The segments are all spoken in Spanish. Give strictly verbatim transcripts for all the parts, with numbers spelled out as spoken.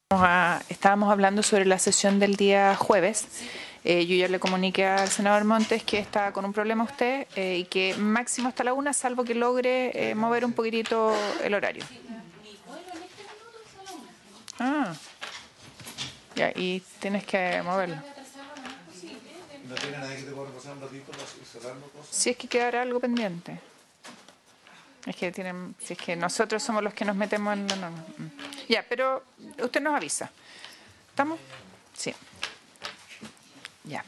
A, estábamos hablando sobre la sesión del día jueves. Eh, yo ya le comuniqué al senador Montes que está con un problema usted eh, y que máximo hasta la una, salvo que logre eh, mover un poquitito el horario. Ah, ya, y tienes que moverlo. ¿No tiene nadie que te pueda repasar un ratito para cerrarlo cosas? Si es que quedará algo pendiente. Es que tienen, si es que nosotros somos los que nos metemos en la norma. Ya, pero usted nos avisa. ¿Estamos? Sí. Ya.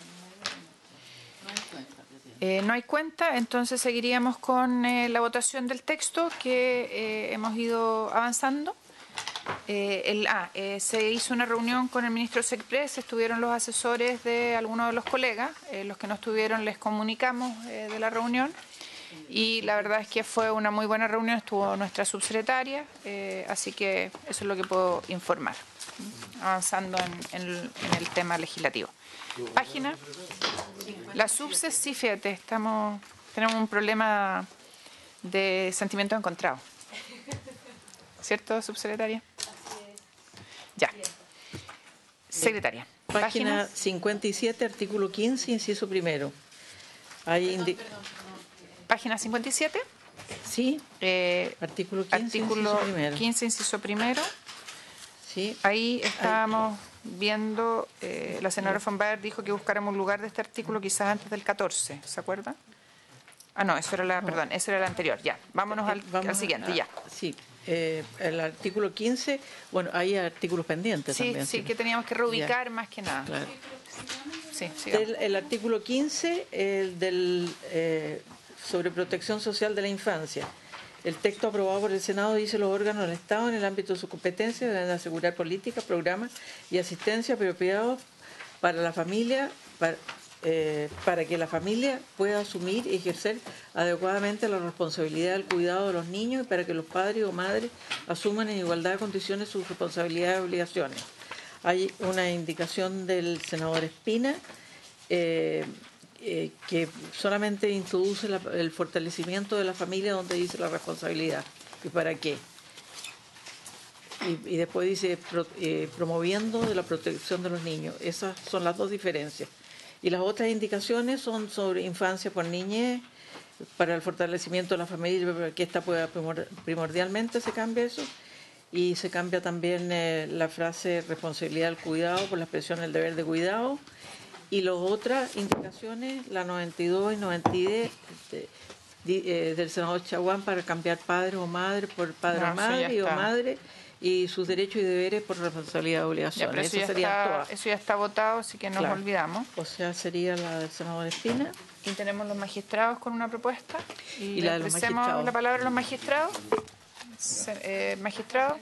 Eh, no hay cuenta, entonces seguiríamos con eh, la votación del texto que eh, hemos ido avanzando. Eh, el, ah, eh, se hizo una reunión con el ministro Secpres, estuvieron los asesores de algunos de los colegas, eh, los que no estuvieron les comunicamos eh, de la reunión. Y la verdad es que fue una muy buena reunión, estuvo nuestra subsecretaria, eh, así que eso es lo que puedo informar, avanzando en, en, en el tema legislativo. Página, la subse, sí, fíjate, estamos, tenemos un problema de sentimientos encontrados. ¿Cierto, subsecretaria? Ya. Secretaria. Página cincuenta y siete, artículo quince, inciso primero. Hay indi Página cincuenta y siete. Sí, eh, artículo quince, artículo inciso primero. quince, inciso primero. Sí. Ahí estábamos viendo, eh, la senadora von Baer dijo que buscáramos un lugar de este artículo quizás antes del catorce, ¿se acuerda? Ah, no, eso era la, perdón, eso era el anterior, ya. Vámonos al, Vamos al siguiente, a, ya. Sí, eh, el artículo quince, bueno, hay artículos pendientes Sí, también. sí, Sí, que teníamos que reubicar ya. más que nada. Claro. Sí, sigamos. El, el artículo quince, el del eh, sobre protección social de la infancia. El texto aprobado por el Senado dice: los órganos del Estado en el ámbito de su competencia deben asegurar políticas, programas y asistencia apropiados para la familia, para, eh, para que la familia pueda asumir y ejercer adecuadamente la responsabilidad del cuidado de los niños y para que los padres o madres asuman en igualdad de condiciones sus responsabilidades y obligaciones. Hay una indicación del senador Espina eh, Eh, que solamente introduce la, el fortalecimiento de la familia, donde dice la responsabilidad y para qué. Y, y después dice pro, eh, promoviendo de la protección de los niños. Esas son las dos diferencias. Y las otras indicaciones son sobre infancia por niñez, para el fortalecimiento de la familia, para que esta pueda primordialmente se cambia eso. Y se cambia también eh, la frase responsabilidad del cuidado por la expresión el deber de cuidado. Y las otras indicaciones, la noventa y dos y noventa y diez de, de, eh, del senador Chaguán, para cambiar padre o madre por padre No, o madre y o madre, y sus derechos y deberes por responsabilidad y obligaciones. Ya, pero eso, ya serían está, todas. eso ya está votado, así que nos Claro. olvidamos. O sea, sería la del senador Espina. Y tenemos los magistrados con una propuesta. Y, Y la de los ofrecemos magistrados. la palabra a los magistrados. Se, eh, magistrado.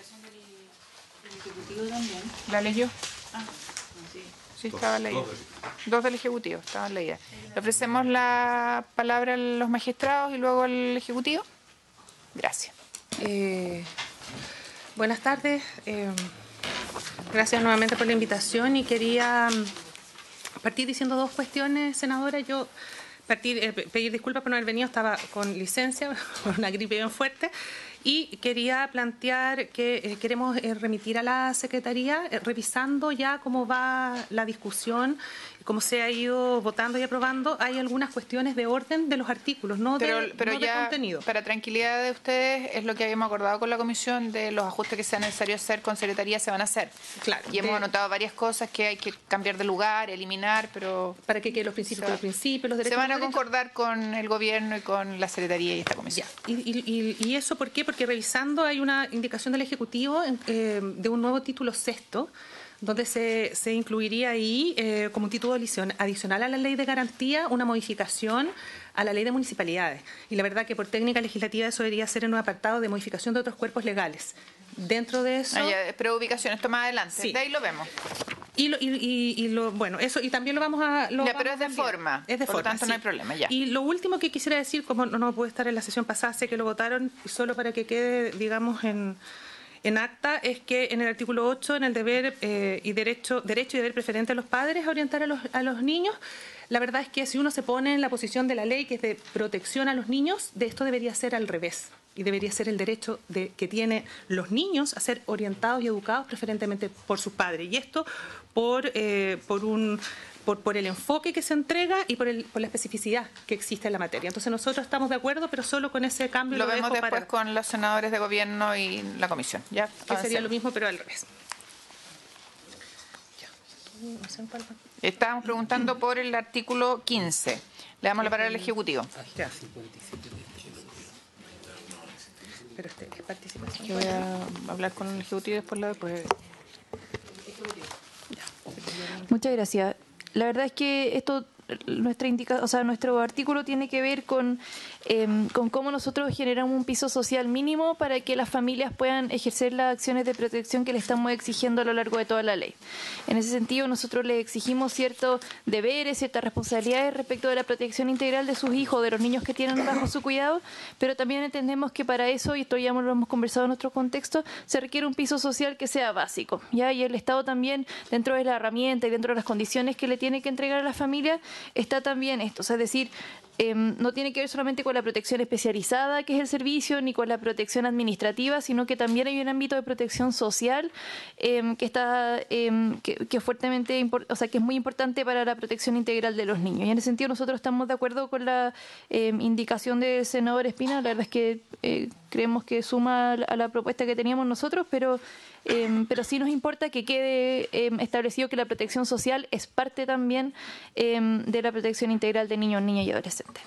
¿La leyó? Sí, estaba leída. Dos del Ejecutivo, estaban leídas. Le ofrecemos la palabra a los magistrados y luego al Ejecutivo. Gracias. Eh, buenas tardes. Eh, gracias nuevamente por la invitación y quería partir diciendo dos cuestiones, senadora. Yo partir, eh, pedir disculpas por no haber venido, estaba con licencia, por una gripe bien fuerte. Y quería plantear que eh, queremos eh, remitir a la Secretaría, eh, revisando ya cómo va la discusión, cómo se ha ido votando y aprobando. Hay algunas cuestiones de orden de los artículos, no, Pero, de, pero no ya, de contenido. para tranquilidad de ustedes, es lo que habíamos acordado con la comisión, de los ajustes que sea necesario hacer con Secretaría se van a hacer. Claro, y hemos de, anotado varias cosas que hay que cambiar de lugar, eliminar, pero... Para que queden los principios se, los principios, los derechos. Se van a derechos. concordar con el gobierno y con la Secretaría y esta comisión. Ya. Y, y, y eso, ¿por qué? Porque revisando hay una indicación del Ejecutivo eh, de un nuevo título sexto, donde se, se incluiría ahí, eh, como un título adicional a la ley de garantía, una modificación a la ley de municipalidades. Y la verdad que por técnica legislativa eso debería ser en un apartado de modificación de otros cuerpos legales. Dentro de eso... Ah, ya, pero ubicación, esto más adelante, sí. De ahí lo vemos. Y, lo, y, y, y lo bueno, eso, y también lo vamos a... Lo ya, vamos pero es de también. forma, es de por forma, lo tanto sí. no hay problema, ya. Y lo último que quisiera decir, como no, no pude estar en la sesión pasada, sé que lo votaron, solo para que quede, digamos, en... En acta, es que en el artículo ocho, en el deber eh, y derecho, derecho y deber preferente de los padres a orientar a los, a los niños, la verdad es que si uno se pone en la posición de la ley, que es de protección a los niños, de esto debería ser al revés. y debería ser el derecho de, que tienen los niños a ser orientados y educados preferentemente por sus padres. Y esto por, eh, por un... Por, por el enfoque que se entrega y por, el, por la especificidad que existe en la materia. Entonces nosotros estamos de acuerdo, pero solo con ese cambio lo, lo vemos dejo después para, con los senadores de gobierno y la comisión. ¿Ya? que sería lo mismo, pero al revés. Estábamos preguntando por el artículo quince. Le damos la palabra al Ejecutivo. Ya. Pero este es participación. Yo voy a hablar con el Ejecutivo y después lo después. Muchas gracias. La verdad es que esto, nuestra indica, o sea, nuestro artículo tiene que ver con, eh, con cómo nosotros generamos un piso social mínimo para que las familias puedan ejercer las acciones de protección que le estamos exigiendo a lo largo de toda la ley. En ese sentido, nosotros le exigimos ciertos deberes, ciertas responsabilidades respecto de la protección integral de sus hijos, de los niños que tienen bajo su cuidado, pero también entendemos que para eso, y esto ya lo hemos conversado en nuestro contexto, se requiere un piso social que sea básico, ¿ya? Y el Estado también, dentro de la herramienta y dentro de las condiciones que le tiene que entregar a la familia, está también esto, o sea, es decir, eh, no tiene que ver solamente con la protección especializada, que es el servicio, ni con la protección administrativa, sino que también hay un ámbito de protección social eh, que está eh, que, que fuertemente, o sea, que es muy importante para la protección integral de los niños. Y en ese sentido nosotros estamos de acuerdo con la eh, indicación del senador Espina. La verdad es que eh, creemos que suma a la propuesta que teníamos nosotros, pero Eh, pero sí nos importa que quede eh, establecido que la protección social es parte también eh, de la protección integral de niños, niñas y adolescentes.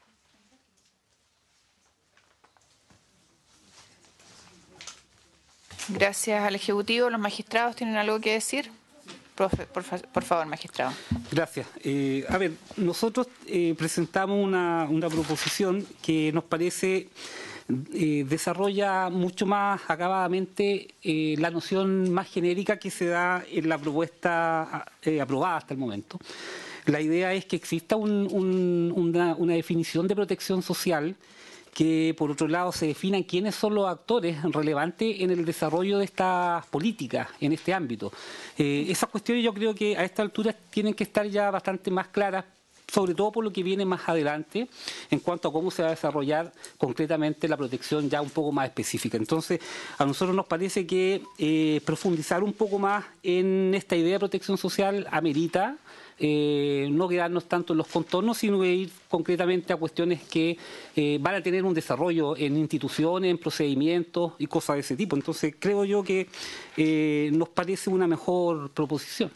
Gracias al Ejecutivo. ¿Los magistrados tienen algo que decir? Por, por, por favor, magistrado. Gracias. Eh, a ver, nosotros eh, presentamos una, una proposición que nos parece eh, desarrolla mucho más acabadamente eh, la noción más genérica que se da en la propuesta eh, aprobada hasta el momento. La idea es que exista un, un, una, una definición de protección social, que por otro lado se definan quiénes son los actores relevantes en el desarrollo de estas políticas en este ámbito. Eh, esas cuestiones yo creo que a esta altura tienen que estar ya bastante más claras, sobre todo por lo que viene más adelante en cuanto a cómo se va a desarrollar concretamente la protección ya un poco más específica. Entonces, a nosotros nos parece que eh, profundizar un poco más en esta idea de protección social amerita Eh, no quedarnos tanto en los contornos, sino ir concretamente a cuestiones que eh, van a tener un desarrollo en instituciones, en procedimientos y cosas de ese tipo. Entonces, creo yo que eh, nos parece una mejor proposición.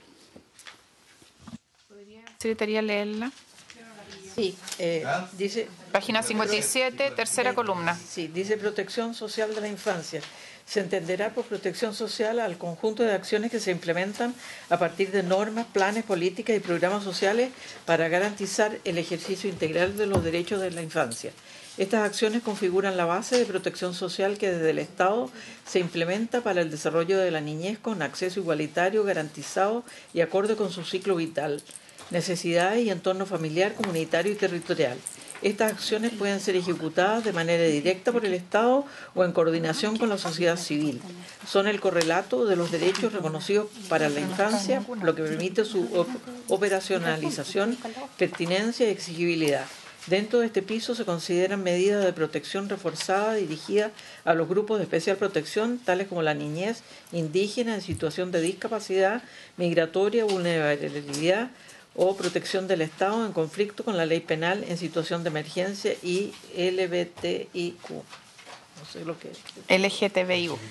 ¿Secretaría leerla? Sí, eh, dice... Página cincuenta y siete, tercera columna. Sí, dice protección social de la infancia. Se entenderá por protección social al conjunto de acciones que se implementan a partir de normas, planes, políticas y programas sociales para garantizar el ejercicio integral de los derechos de la infancia. Estas acciones configuran la base de protección social que desde el Estado se implementa para el desarrollo de la niñez con acceso igualitario, garantizado y acorde con su ciclo vital, necesidades y entorno familiar, comunitario y territorial. Estas acciones pueden ser ejecutadas de manera directa por el Estado o en coordinación con la sociedad civil. Son el correlato de los derechos reconocidos para la infancia, lo que permite su op operacionalización, pertinencia y exigibilidad. Dentro de este piso se consideran medidas de protección reforzada dirigidas a los grupos de especial protección, tales como la niñez, indígena en situación de discapacidad, migratoria, vulnerabilidad, o protección del Estado en conflicto con la ley penal en situación de emergencia y L G B T I Q. No sé lo que es. L G T B I Q.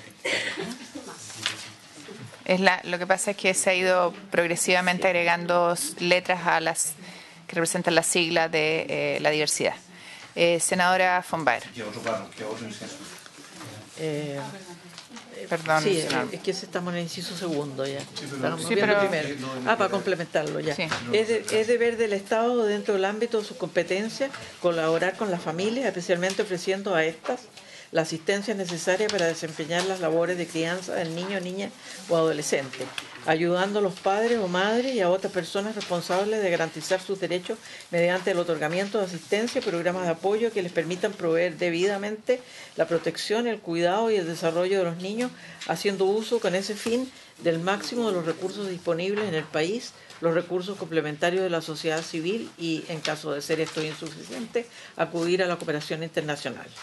Es la, lo que pasa es que se ha ido progresivamente agregando letras a las que representan las siglas de eh, la diversidad. Eh, senadora von Baer. ¿Qué otro párrafo? ¿Qué otro inciso? Eh, Perdón, sí, senador. es que estamos en el inciso segundo ya. Sí, pero- Estamos Sí, viendo pero- primero. Ah, para complementarlo ya. Sí. Es, de- es deber del Estado, dentro del ámbito de sus competencias, colaborar con las familias, especialmente ofreciendo a estas la asistencia necesaria para desempeñar las labores de crianza del niño, niña o adolescente, ayudando a los padres o madres y a otras personas responsables de garantizar sus derechos mediante el otorgamiento de asistencia y programas de apoyo que les permitan proveer debidamente la protección, el cuidado y el desarrollo de los niños, haciendo uso con ese fin del máximo de los recursos disponibles en el país, los recursos complementarios de la sociedad civil y, en caso de ser esto insuficiente, acudir a la cooperación internacional.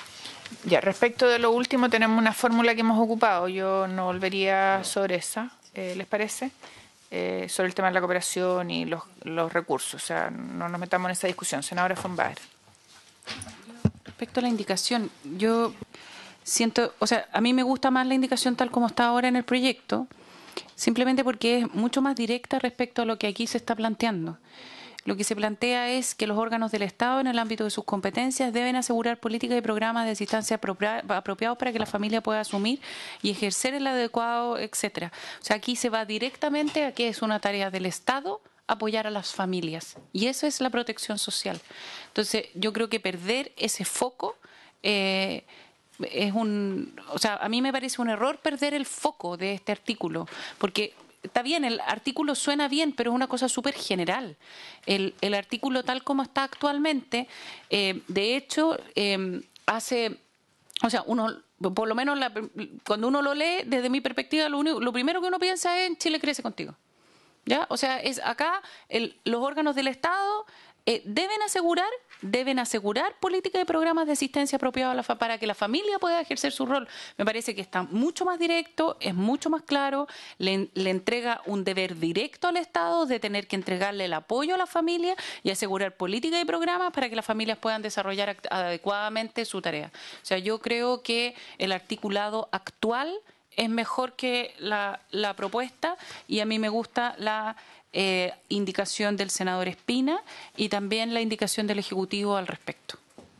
Ya, respecto de lo último, tenemos una fórmula que hemos ocupado. Yo no volvería sobre esa, eh, ¿les parece? Eh, sobre el tema de la cooperación y los, los recursos. O sea, no nos metamos en esa discusión. Senadora von Baer. Respecto a la indicación, yo siento, o sea, a mí me gusta más la indicación tal como está ahora en el proyecto, simplemente porque es mucho más directa respecto a lo que aquí se está planteando. Lo que se plantea es que los órganos del Estado, en el ámbito de sus competencias, deben asegurar políticas y programas de asistencia apropiados para que la familia pueda asumir y ejercer el adecuado, etcétera. O sea, aquí se va directamente a que es una tarea del Estado apoyar a las familias. Y eso es la protección social. Entonces, yo creo que perder ese foco eh, es un... O sea, a mí me parece un error perder el foco de este artículo, porque... Está bien, el artículo suena bien, pero es una cosa súper general. El, el artículo tal como está actualmente, eh, de hecho, eh, hace, o sea, uno, por lo menos la, cuando uno lo lee, desde mi perspectiva, lo, único, lo primero que uno piensa es en Chile crece contigo. ¿Ya? O sea, es acá el, los órganos del Estado eh, deben asegurar, deben asegurar políticas y programas de asistencia apropiados a la fa para que la familia pueda ejercer su rol. Me parece que está mucho más directo, es mucho más claro, le, le entrega un deber directo al Estado de tener que entregarle el apoyo a la familia y asegurar políticas y programas para que las familias puedan desarrollar adecuadamente su tarea. O sea, yo creo que el articulado actual es mejor que la, la propuesta, y a mí me gusta la eh, indicación del senador Espina y también la indicación del Ejecutivo al respecto.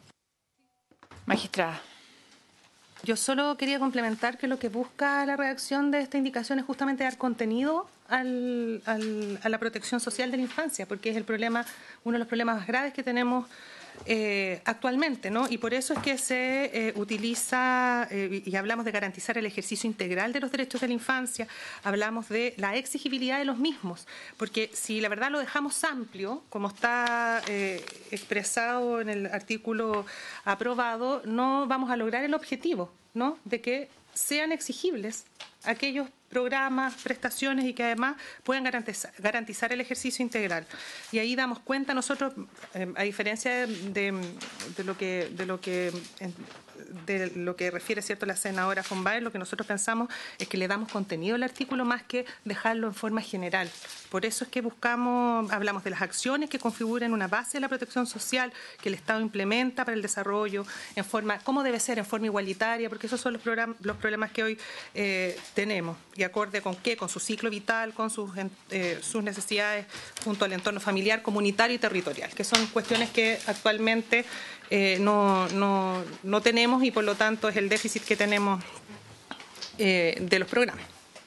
Magistrada. Yo solo quería complementar que lo que busca la redacción de esta indicación es justamente dar contenido al, al, a la protección social de la infancia, porque es el problema, uno de los problemas más graves que tenemos Eh, actualmente, ¿no? Y por eso es que se eh, utiliza eh, y hablamos de garantizar el ejercicio integral de los derechos de la infancia, hablamos de la exigibilidad de los mismos, porque si la verdad lo dejamos amplio, como está eh, expresado en el artículo aprobado, no vamos a lograr el objetivo, ¿no? De que sean exigibles aquellos programas, prestaciones y que además puedan garantizar, garantizar el ejercicio integral. Y ahí damos cuenta nosotros, eh, a diferencia de, de, de lo que de lo que de lo que refiere cierto la senadora von Baer, lo que nosotros pensamos es que le damos contenido al artículo más que dejarlo en forma general. Por eso es que buscamos, hablamos de las acciones que configuran una base de la protección social que el Estado implementa para el desarrollo en forma, cómo debe ser, en forma igualitaria, porque esos son los, programas, los problemas que hoy eh, tenemos. Y acorde con qué, con su ciclo vital, con sus, eh, sus necesidades junto al entorno familiar, comunitario y territorial, que son cuestiones que actualmente eh, no, no, no tenemos y por lo tanto es el déficit que tenemos eh, de los programas.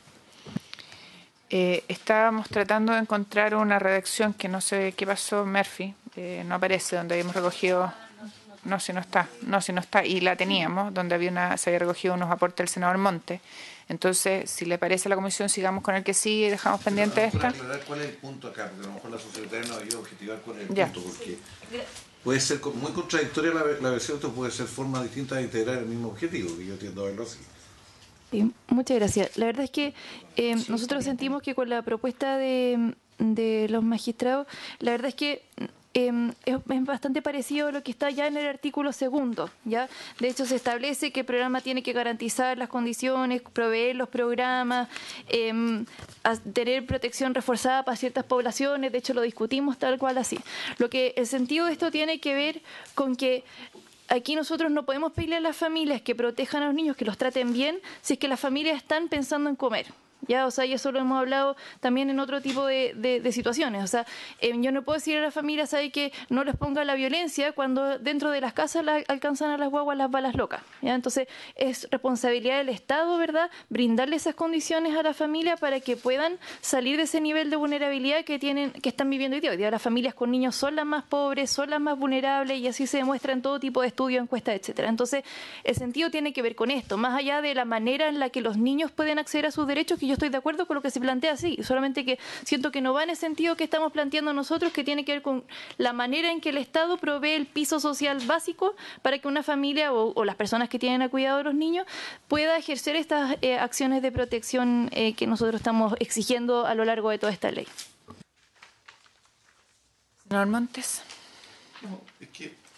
Eh, estábamos tratando de encontrar una redacción que no sé qué pasó, Murphy, eh, no aparece donde habíamos recogido, no, si no está, no, si no está, y la teníamos, donde había una, se había recogido unos aportes del senador Monte. Entonces, si le parece a la comisión, sigamos con el que sigue y dejamos pendiente esta. Aclarar cuál es el punto acá, porque a lo mejor la sociedad no ha ido a objetivar cuál es el Ya. punto, porque puede ser muy contradictoria la, la versión, esto puede ser formas distintas de integrar el mismo objetivo, que yo tiendo a verlo así. Sí, muchas gracias. La verdad es que eh, nosotros sentimos que con la propuesta de, de los magistrados, la verdad es que eh, es, es bastante parecido a lo que está ya en el artículo segundo, ¿ya? De hecho, se establece que el programa tiene que garantizar las condiciones, proveer los programas, eh, a tener protección reforzada para ciertas poblaciones. De hecho, lo discutimos tal cual así. Lo que el sentido de esto tiene que ver con que aquí nosotros no podemos pedirle a las familias que protejan a los niños, que los traten bien, si es que las familias están pensando en comer. Ya, o sea, y eso lo hemos hablado también en otro tipo de, de, de situaciones. O sea, eh, yo no puedo decir a la familia, ¿sabe?, que no les ponga la violencia cuando dentro de las casas la, alcanzan a las guaguas las balas locas. ¿Ya? Entonces, es responsabilidad del Estado, ¿verdad?, brindarle esas condiciones a la familia para que puedan salir de ese nivel de vulnerabilidad que tienen, que están viviendo hoy día. Hoy día las familias con niños son las más pobres, son las más vulnerables, y así se demuestra en todo tipo de estudios, encuestas, etcétera. Entonces, el sentido tiene que ver con esto, más allá de la manera en la que los niños pueden acceder a sus derechos, que yo estoy de acuerdo con lo que se plantea así, solamente que siento que no va en el sentido que estamos planteando nosotros, que tiene que ver con la manera en que el Estado provee el piso social básico para que una familia o, o las personas que tienen a cuidado de los niños pueda ejercer estas eh, acciones de protección eh, que nosotros estamos exigiendo a lo largo de toda esta ley. Senador Montes. No, es que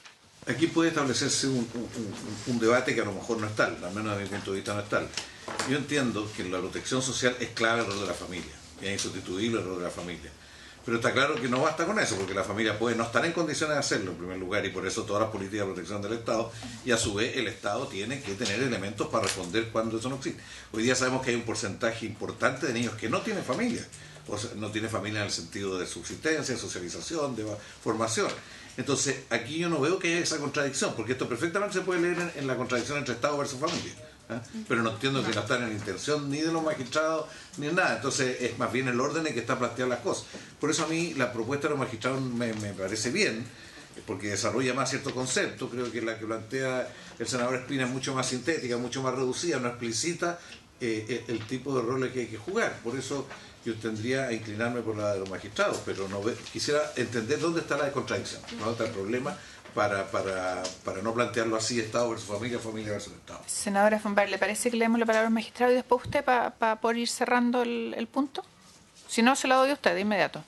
aquí puede establecerse un, un, un debate que a lo mejor no es tal, al menos desde mi punto de vista no es tal. Yo entiendo que la protección social es clave el rol de la familia, y es insustituible el rol de la familia. Pero está claro que no basta con eso, porque la familia puede no estar en condiciones de hacerlo en primer lugar, y por eso todas las políticas de protección del Estado, y a su vez el Estado tiene que tener elementos para responder cuando eso no existe. Hoy día sabemos que hay un porcentaje importante de niños que no tienen familia, o sea, no tienen familia en el sentido de subsistencia, socialización, de formación. Entonces, aquí yo no veo que haya esa contradicción, porque esto perfectamente se puede leer en, en la contradicción entre Estado versus familia. ¿eh? Pero no entiendo que no está en la intención ni de los magistrados ni en nada. Entonces, es más bien el orden en que está planteadas las cosas. Por eso a mí la propuesta de los magistrados me, me parece bien, porque desarrolla más cierto concepto. Creo que la que plantea el senador Espina es mucho más sintética, mucho más reducida, no explicita eh, el, el tipo de roles que hay que jugar. Por eso yo tendría a inclinarme por la de los magistrados, pero no ve, quisiera entender dónde está la contradicción, dónde está el problema, para, para, para no plantearlo así, Estado versus familia, familia versus Estado. Senadora von Baer, ¿le parece que leemos la palabra al magistrado y después usted para pa poder ir cerrando el, el punto? Si no, se la doy a usted de inmediato.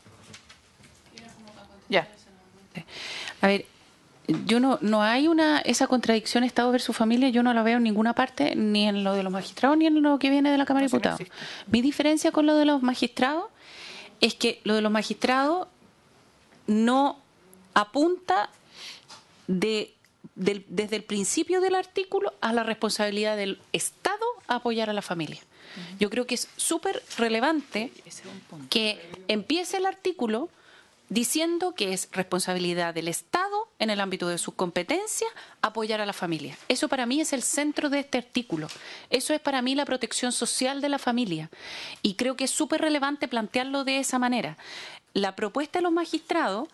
Ya. A ver, yo no no hay una esa contradicción Estado versus familia, yo no la veo en ninguna parte, ni en lo de los magistrados, ni en lo que viene de la Cámara de Diputados. No, mi diferencia con lo de los magistrados es que lo de los magistrados no apunta de, de, desde el principio del artículo a la responsabilidad del Estado a apoyar a la familia. Uh-huh. Yo creo que es súper relevante que empiece el artículo diciendo que es responsabilidad del Estado, en el ámbito de sus competencias, apoyar a la familia. Eso para mí es el centro de este artículo. Eso es para mí la protección social de la familia. Y creo que es súper relevante plantearlo de esa manera. La propuesta de los magistrados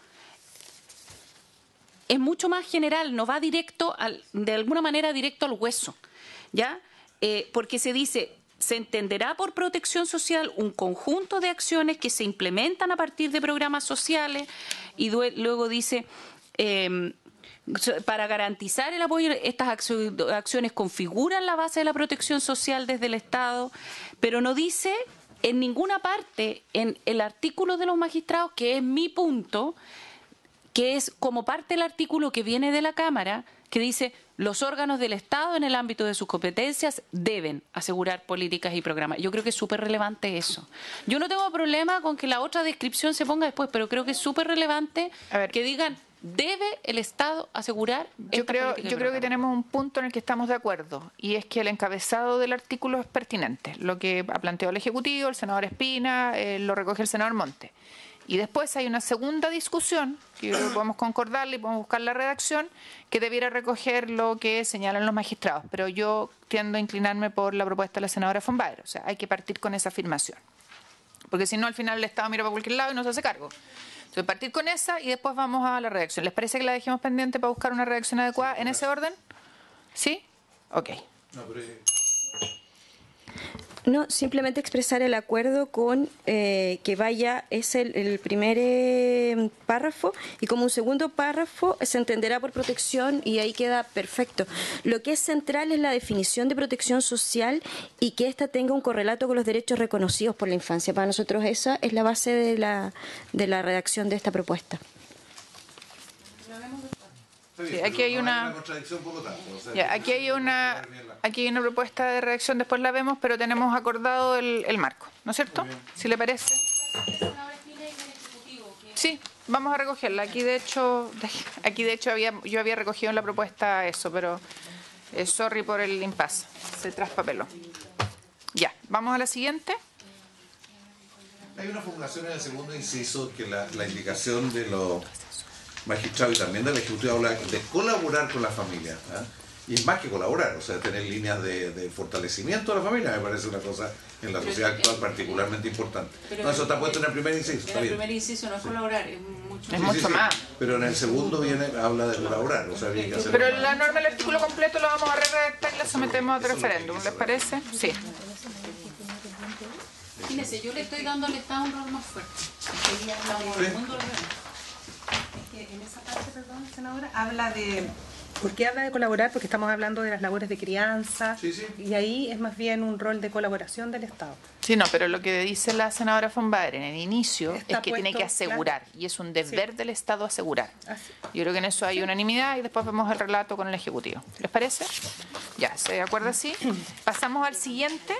es mucho más general, no va directo, al, de alguna manera directo al hueso, ¿ya? Eh, porque se dice... Se entenderá por protección social un conjunto de acciones que se implementan a partir de programas sociales, y luego dice, eh, para garantizar el apoyo, estas acciones configuran la base de la protección social desde el Estado, pero no dice en ninguna parte en el artículo de los magistrados, que es mi punto, que es como parte del artículo que viene de la Cámara, que dice: los órganos del Estado en el ámbito de sus competencias deben asegurar políticas y programas. Yo creo que es súper relevante eso. Yo no tengo problema con que la otra descripción se ponga después, pero creo que es súper relevante que digan: debe el Estado asegurar. Yo creo, yo creo que tenemos un punto en el que estamos de acuerdo, y es que el encabezado del artículo es pertinente. Lo que ha planteado el Ejecutivo, el senador Espina, eh, lo recoge el senador Monte. Y después hay una segunda discusión, que yo creo que podemos concordarla y podemos buscar la redacción, que debiera recoger lo que señalan los magistrados. Pero yo tiendo a inclinarme por la propuesta de la senadora von Baer. O sea, hay que partir con esa afirmación. Porque si no, al final el Estado mira para cualquier lado y no se hace cargo. Entonces, partir con esa y después vamos a la redacción. ¿Les parece que la dejemos pendiente para buscar una redacción adecuada en ese orden? ¿Sí? Ok. No, pero... No, simplemente expresar el acuerdo con eh, que vaya, es el, el primer eh, párrafo, y como un segundo párrafo se entenderá por protección, y ahí queda perfecto. Lo que es central es la definición de protección social y que ésta tenga un correlato con los derechos reconocidos por la infancia. Para nosotros esa es la base de la, de la redacción de esta propuesta. Sí, aquí hay una, ya, aquí hay una, aquí hay una propuesta de redacción, después la vemos, pero tenemos acordado el, el marco, ¿no es cierto? Si le parece. Sí, vamos a recogerla. Aquí de hecho, aquí de hecho había, yo había recogido en la propuesta eso, pero eh, sorry por el impasse, se traspapeló. Ya, vamos a la siguiente. Hay una formulación en el segundo inciso que la, la indicación de los magistrados y también del Ejecutivo habla de colaborar con la familia, ¿eh? Y es más que colaborar, o sea, tener líneas de, de fortalecimiento de la familia me parece una cosa en la pero sociedad es, actual particularmente importante. Pero no, eso está puesto en el primer inciso. En el primer inciso no es colaborar, es mucho, es sí, mucho sí, sí. más. Pero en el segundo viene habla de colaborar, o sea, había que hacer. Pero la norma del artículo completo la vamos a redactar y la sometemos a referéndum, ¿les parece? Sí. Fíjense, yo le estoy dando al Estado un rol más fuerte. Sí. En esa parte, perdón, senadora, habla de ¿Por qué habla de colaborar? Porque estamos hablando de las labores de crianza, Sí, sí. y ahí es más bien un rol de colaboración del Estado. Sí, no, pero lo que dice la senadora von Baer en el inicio Está es que tiene puesto, que asegurar, claro. y es un deber Sí. del Estado asegurar. Así. Yo creo que en eso hay unanimidad y después vemos el relato con el Ejecutivo. ¿Les parece? Ya, ¿se acuerda así? Pasamos al siguiente.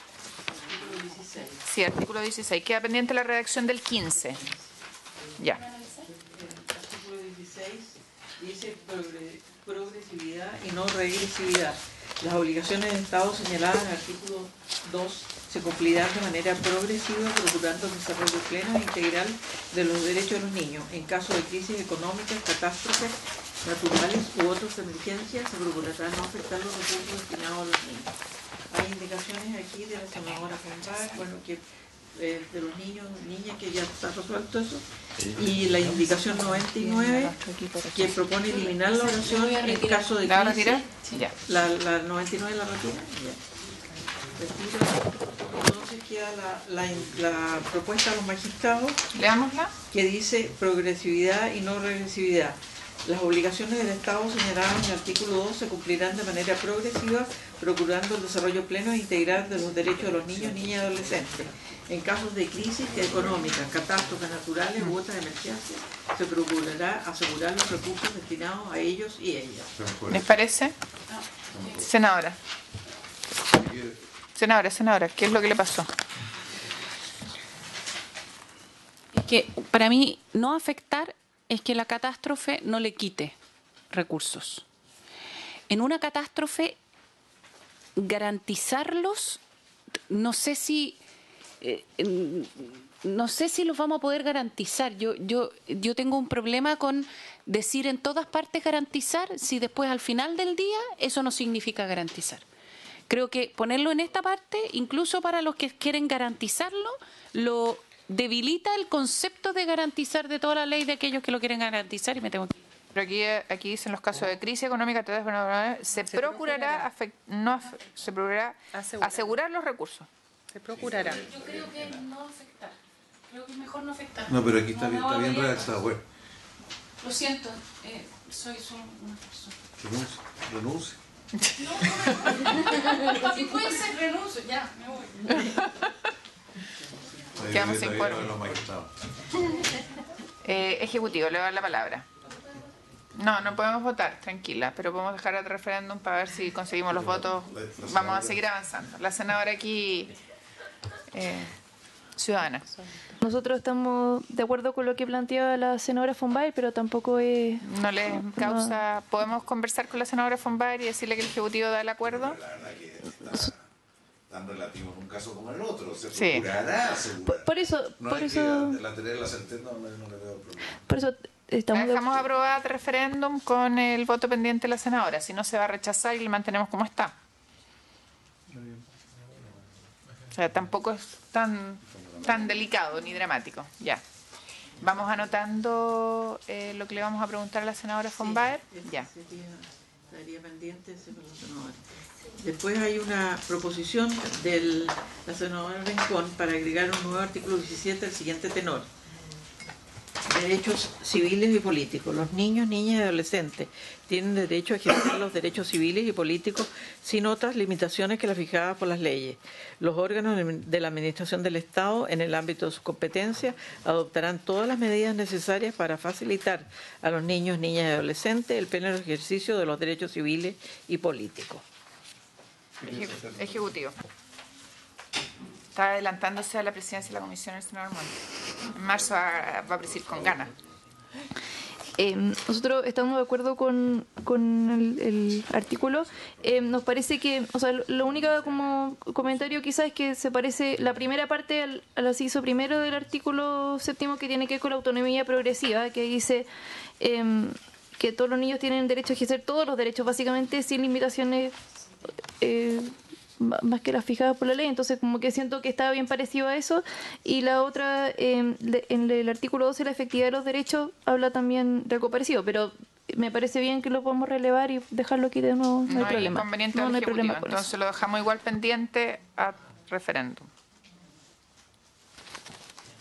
Sí, artículo dieciséis. Queda pendiente la redacción del quince. Ya. Artículo dieciséis dice progre- progresividad y no regresividad. Las obligaciones del Estado señaladas en el artículo dos se cumplirán de manera progresiva, procurando el desarrollo pleno e integral de los derechos de los niños. En caso de crisis económicas, catástrofes naturales u otras emergencias, se procurará no afectar los recursos destinados a los niños. Hay indicaciones aquí de la senadora Fonbar, bueno, que eh, de los niños, niñas, que ya está resuelto eso, y la indicación noventa y nueve, que propone eliminar la oración en caso de ¿La va a crisis. retirar? Ya. La, la noventa y nueve la retira. Ya. Retira. Entonces queda la, la, la propuesta de los magistrados, Leámosla. que dice progresividad y no regresividad. Las obligaciones del Estado señaladas en el artículo dos se cumplirán de manera progresiva, procurando el desarrollo pleno e integral de los derechos de los niños, niñas y adolescentes. En casos de crisis económicas, catástrofes naturales u otras emergencias, se procurará asegurar los recursos destinados a ellos y ellas. ¿Les parece? Senadora. Senadora, senadora, ¿qué es lo que le pasó? Es que para mí no afectar es que la catástrofe no le quite recursos. En una catástrofe, garantizarlos, no sé si eh, no sé si los vamos a poder garantizar. Yo, yo, yo tengo un problema con decir en todas partes garantizar si después al final del día eso no significa garantizar. Creo que ponerlo en esta parte, incluso para los que quieren garantizarlo, lo debilita el concepto de garantizar de toda la ley de aquellos que lo quieren garantizar y me tengo que... Pero aquí, aquí dicen los casos de crisis económica, se, se procurará, afect, no, af, se procurará asegurar. asegurar los recursos. Se procurará. Yo creo que no afectar. Creo que es mejor no afectar. No, pero aquí está bien, No, está bien no, redactado, bueno. Lo siento, eh, soy solo una persona. Renuncia, renuncia. No, si puede ser, renuncio, ya, me voy. Quedamos sin cuerpo. Eh, eh, ejecutivo, le voy a dar la palabra. No, no podemos votar, tranquila, pero podemos dejar el referéndum para ver si conseguimos los votos. Vamos a seguir avanzando. La senadora aquí, eh, ciudadana. Nosotros estamos de acuerdo con lo que planteaba la senadora von Baer, pero tampoco es... ¿No les causa...? ¿Podemos conversar con la senadora von Baer y decirle que el Ejecutivo da el acuerdo? La verdad que está tan relativo en un caso como en el otro. Se Sí. procurará asegurar. Por, por eso... No por hay eso, que la tener la sentencia, no, no le veo problema. por eso La estamos de- dejamos aprobada el referéndum con el voto pendiente de la senadora. Si no, se va a rechazar y le mantenemos como está. O sea, tampoco es tan, tan delicado ni dramático. Ya. Vamos anotando eh, lo que le vamos a preguntar a la senadora von Baer. Ese Ya. sería- estaría pendiente ese con la senadora. Después hay una proposición de la senadora Rincón para agregar un nuevo artículo diecisiete al siguiente tenor. Derechos civiles y políticos. Los niños, niñas y adolescentes tienen derecho a ejercer los derechos civiles y políticos sin otras limitaciones que las fijadas por las leyes. Los órganos de la Administración del Estado, en el ámbito de sus competencias, adoptarán todas las medidas necesarias para facilitar a los niños, niñas y adolescentes el pleno ejercicio de los derechos civiles y políticos. Eje- Ejecutivo. Está adelantándose a la presidencia de la Comisión el senador Montt. En marzo va, va a presidir con ganas. Eh, nosotros estamos de acuerdo con, con el, el artículo. Eh, nos parece que, o sea, lo, lo único como comentario quizás es que se parece la primera parte al, al inciso primero del artículo séptimo, que tiene que ver con la autonomía progresiva, que dice eh, que todos los niños tienen derecho a ejercer todos los derechos, básicamente sin limitaciones eh, más que las fijadas por la ley. Entonces como que siento que estaba bien parecido a eso. Y la otra, eh, en el artículo doce, la efectividad de los derechos, habla también de algo parecido, pero me parece bien que lo podamos relevar y dejarlo aquí de nuevo, no, No hay hay problema. inconveniente No, del no hay Ejecutivo. problema con Entonces eso. lo dejamos igual pendiente a referéndum.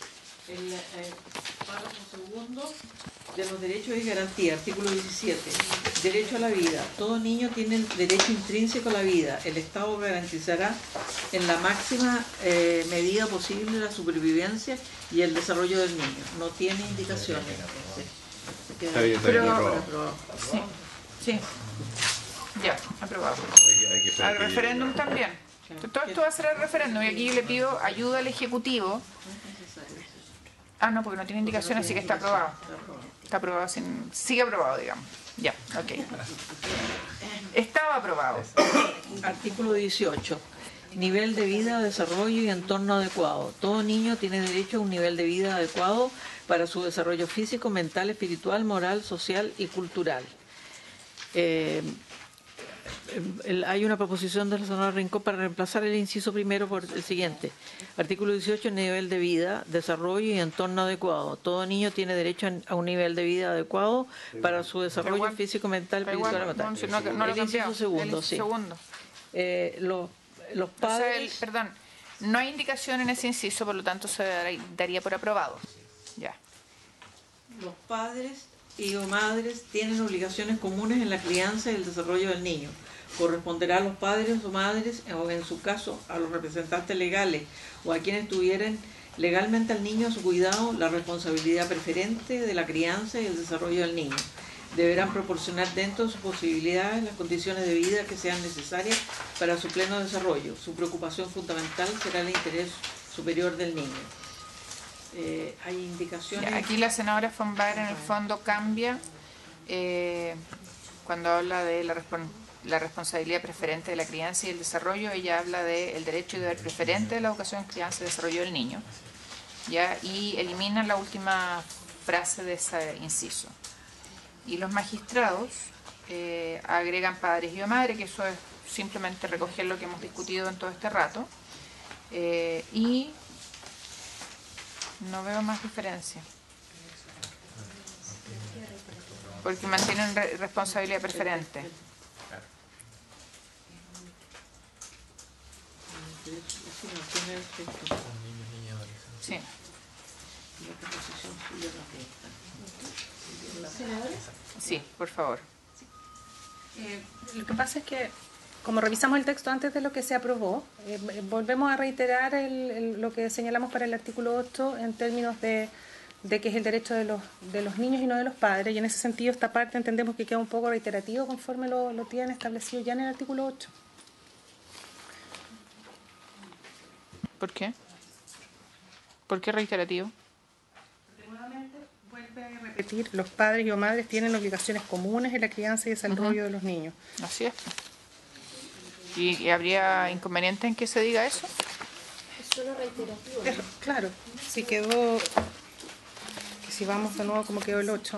El eh, párrafo segundo de los derechos y garantías, artículo diecisiete. Derecho a la vida. Todo niño tiene el derecho intrínseco a la vida. El Estado garantizará en la máxima eh, medida posible la supervivencia y el desarrollo del niño. No tiene indicaciones. Sí. Está bien, está bien, Pero- aprobado. Aprobado. Sí, sí. Ya, aprobado. Hay que- hay que esperar Al que llegue. referéndum también. Todo esto va a ser el referéndum y aquí le pido ayuda al Ejecutivo. Ah, no, porque no tiene indicación, así que está aprobado. Está aprobado, sin, sigue aprobado, digamos. Ya, ok. Estaba aprobado. Artículo dieciocho. Nivel de vida, desarrollo y entorno adecuado. Todo niño tiene derecho a un nivel de vida adecuado para su desarrollo físico, mental, espiritual, moral, social y cultural. Eh, el- hay una proposición de la senadora Rincón para reemplazar el inciso primero por el siguiente. Artículo dieciocho, nivel de vida, desarrollo y entorno adecuado. Todo niño tiene derecho a un nivel de vida adecuado para su desarrollo igual- físico, mental, Da espiritual y igual, moral. no, si no, no lo El he inciso cambiado. segundo, El sí. segundo. Eh, los, los O sea, el- padres... perdón, no hay indicación en ese inciso, por lo tanto se dar- daría por aprobado. Ya. Los padres y o madres tienen obligaciones comunes en la crianza y el desarrollo del niño. Corresponderá a los padres o madres, o en su caso a los representantes legales o a quienes tuvieran legalmente al niño a su cuidado la responsabilidad preferente de la crianza y el desarrollo del niño. Deberán proporcionar dentro de sus posibilidades las condiciones de vida que sean necesarias para su pleno desarrollo. Su preocupación fundamental será el interés superior del niño. Eh, hay indicaciones... Ya, aquí la senadora von Baer en el fondo cambia eh, cuando habla de la, respon- la responsabilidad preferente de la crianza y el desarrollo. Ella habla del derecho y deber preferente de la educación, crianza y desarrollo del niño, ya, y elimina la última frase de ese inciso. Y los magistrados eh, agregan padres y o madre, que eso es simplemente recoger lo que hemos discutido en todo este rato, eh, y no veo más diferencia. Porque mantienen re- responsabilidad preferente. Sí. Sí, por favor. Eh, lo que pasa es que, como revisamos el texto antes de lo que se aprobó, eh, eh, volvemos a reiterar el- el- lo que señalamos para el artículo ocho en términos de, de que es el derecho de los, de los niños y no de los padres, y en ese sentido esta parte entendemos que queda un poco reiterativo conforme lo, lo tienen establecido ya en el artículo ocho. ¿Por qué? ¿Por qué reiterativo? Vuelve a repetir, los padres y o madres tienen obligaciones comunes en la crianza y desarrollo de los niños. Así es. ¿Y, y habría inconveniente en que se diga eso? Es- Claro, si quedó, que si vamos de nuevo como quedó el ocho.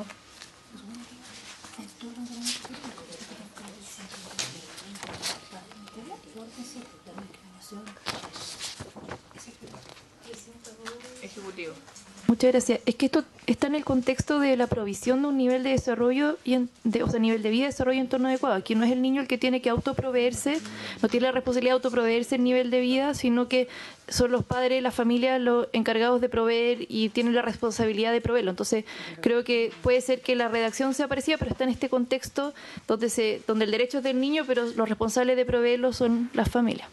Ejecutivo. Muchas gracias. Es que esto está en el contexto de la provisión de un nivel de desarrollo, y en- de, o sea, nivel de vida, desarrollo y entorno adecuado. Aquí no es el niño el que tiene que autoproveerse, no tiene la responsabilidad de autoproveerse el nivel de vida, sino que son los padres, la familia, los encargados de proveer y tienen la responsabilidad de proveerlo. Entonces, creo que puede ser que la redacción sea parecida, pero está en este contexto donde, se, donde el derecho es del niño, pero los responsables de proveerlo son las familias.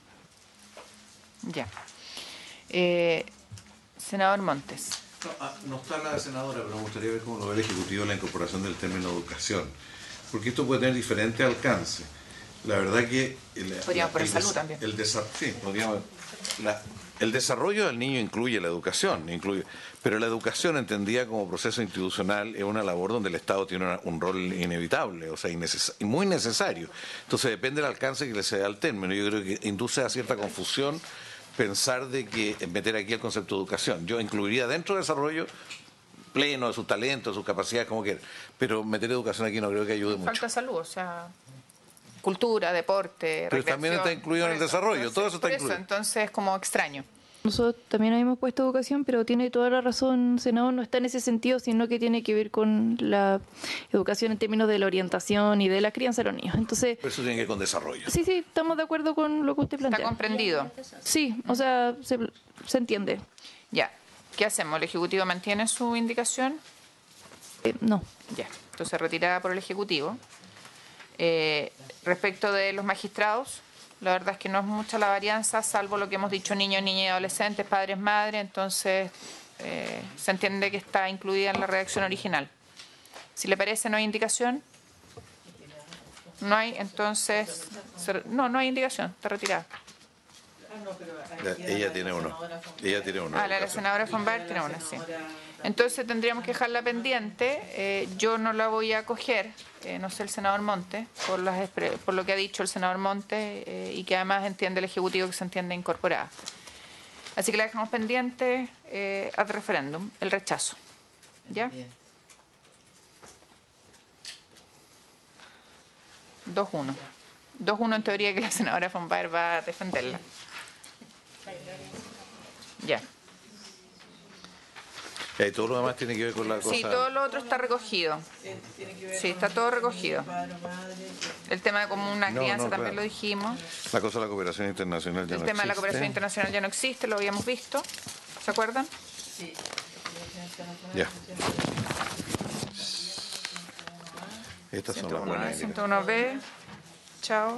Ya. Eh, senador Montes. No, ah, no está la senadora, pero me gustaría ver cómo lo ve el Ejecutivo la incorporación del término educación, porque esto puede tener diferente alcance. La verdad que... El, Podríamos poner el salud des- también. El desa- sí, podríamos... la- el desarrollo del niño incluye la educación, incluye, pero la educación entendida como proceso institucional es una labor donde el Estado tiene una- un rol inevitable, o sea, inneces- y muy necesario. Entonces depende del alcance que le se da al término. Yo creo que induce a cierta confusión pensar de que meter aquí el concepto de educación. Yo incluiría dentro del desarrollo pleno de sus talentos, de sus capacidades, como quiera, pero meter educación aquí no creo que ayude mucho. Falta salud, o sea, cultura, deporte, Pero también está recreación, incluido en por el eso. desarrollo, Entonces, todo eso está por incluido. Entonces, como extraño. Nosotros también habíamos puesto educación, pero tiene toda la razón, senador, no está en ese sentido, sino que tiene que ver con la educación en términos de la orientación y de la crianza de los niños. Entonces, Pero eso tiene que ver con desarrollo. sí, sí, estamos de acuerdo con lo que usted Está plantea. comprendido. Sí, o sea, se, se entiende. Ya. ¿Qué hacemos? ¿El Ejecutivo mantiene su indicación? Eh, no. Ya, entonces retirada por el Ejecutivo. Eh, respecto de los magistrados, la verdad es que no es mucha la varianza, salvo lo que hemos dicho, niños, niñas y adolescentes, padres, madres, entonces eh, se entiende que está incluida en la redacción original. Si le parece, no hay indicación. No hay, entonces... se- no, no hay indicación, está retirada. Ella tiene uno. Ella tiene uno. Ah, la, la senadora von Baer tiene una, sí. Entonces tendríamos que dejarla pendiente. Eh, yo no la voy a acoger, eh, no sé el senador Monte, por, las, expre- por lo que ha dicho el senador Monte eh, y que además entiende el Ejecutivo que se entiende incorporada. Así que la dejamos pendiente eh, ad referéndum, el rechazo. ¿Ya? dos uno. dos uno en teoría que la senadora von Baer va a defenderla. Ya. Y todo lo demás tiene que ver con la cosa. Sí, todo lo otro está recogido. Sí, está todo recogido. El tema de como una No, crianza no, también claro. lo dijimos. La cosa de la cooperación internacional ya El no tema de la cooperación existe. internacional ya no existe, lo habíamos visto. ¿Se acuerdan? Ya. Estas son las buenas indicaciones. ciento uno B. Chao.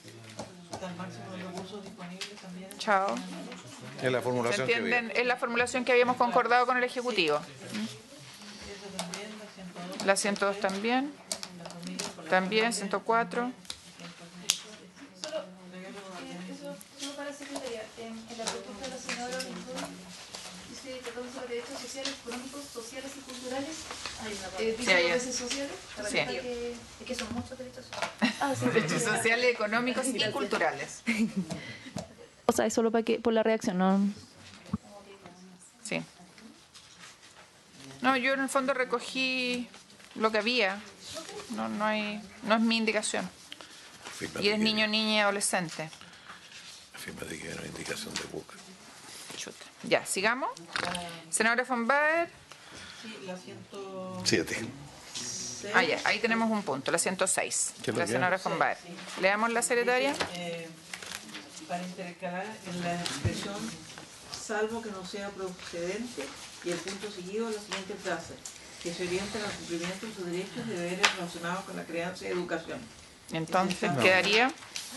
Chao. Es la ¿Se formulación que había. entienden? Es la formulación que habíamos concordado con el Ejecutivo. La ciento dos también. También, ciento cuatro. Solo para secretaria, en, en la propuesta de la senadora Rincón dice que todos los derechos sociales, económicos, sociales y culturales. Eh, dice Sí, hay- dos veces sociales. para Sí. que- que- Es que son muchos derechos sociales. Ah, sí. Derechos sociales, económicos y culturales. O sea, es solo para que, por la reacción, ¿no? Sí. No, yo en el fondo recogí lo que había. No, no hay, no es mi indicación. Fíjate Y eres que- niño, niña y adolescente. Fíjate que hay una indicación de boca. Chuta. Ya, sigamos. Senadora von Baer. Siete. Ah, ya, ahí tenemos un punto, la ciento seis. ¿Qué es lo La que senadora von Baer. Leamos la secretaria. Eh, para intercalar en la expresión, salvo que no sea procedente, y el punto seguido la siguiente frase, que se orienten al cumplimiento de sus derechos y deberes relacionados con la crianza y educación. Entonces, quedaría.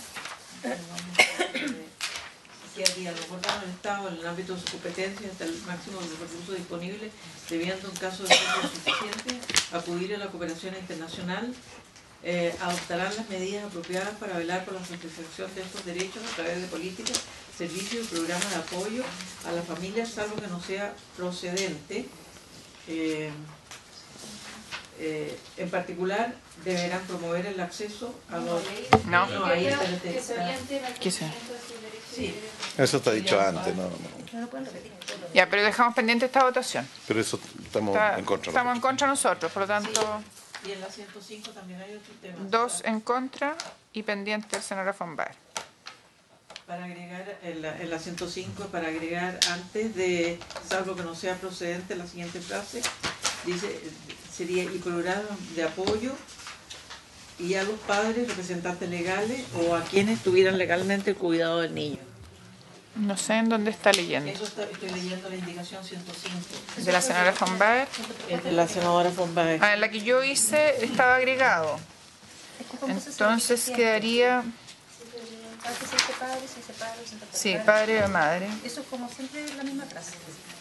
Quedaría los órganos del Estado en el ámbito de su competencia hasta el máximo de los recursos disponibles, debiendo en caso de ser suficiente acudir a la cooperación internacional. Eh, adoptarán las medidas apropiadas para velar por la satisfacción de estos derechos a través de políticas, servicios y programas de apoyo a las familias, salvo que no sea procedente. Eh, eh, en particular, deberán promover el acceso a los... No. No, ahí está el texto. ¿Qué sé? Sí. Eso está dicho antes, no, no. Ya, pero dejamos pendiente esta votación. Pero eso estamos Está- en contra. estamos en contra nosotros, por lo tanto, Y en la ciento cinco también hay otro tema. dos en contra y pendiente el senador von Baer. Para agregar, en la, en la ciento cinco, para agregar antes de, salvo que no sea procedente, la siguiente frase, dice, sería, y programas de apoyo y a los padres, representantes legales o a quienes tuvieran legalmente el cuidado del niño. No sé en dónde está leyendo. Eso está- estoy leyendo la indicación ciento cinco. De la senadora von Baer. Es de la senadora von Baer. Ah, en la que yo hice estaba agregado. Entonces quedaría, Antes se dice padre, se dice padre, se dice sí, padre. padre o madre. Eso es como siempre la misma frase.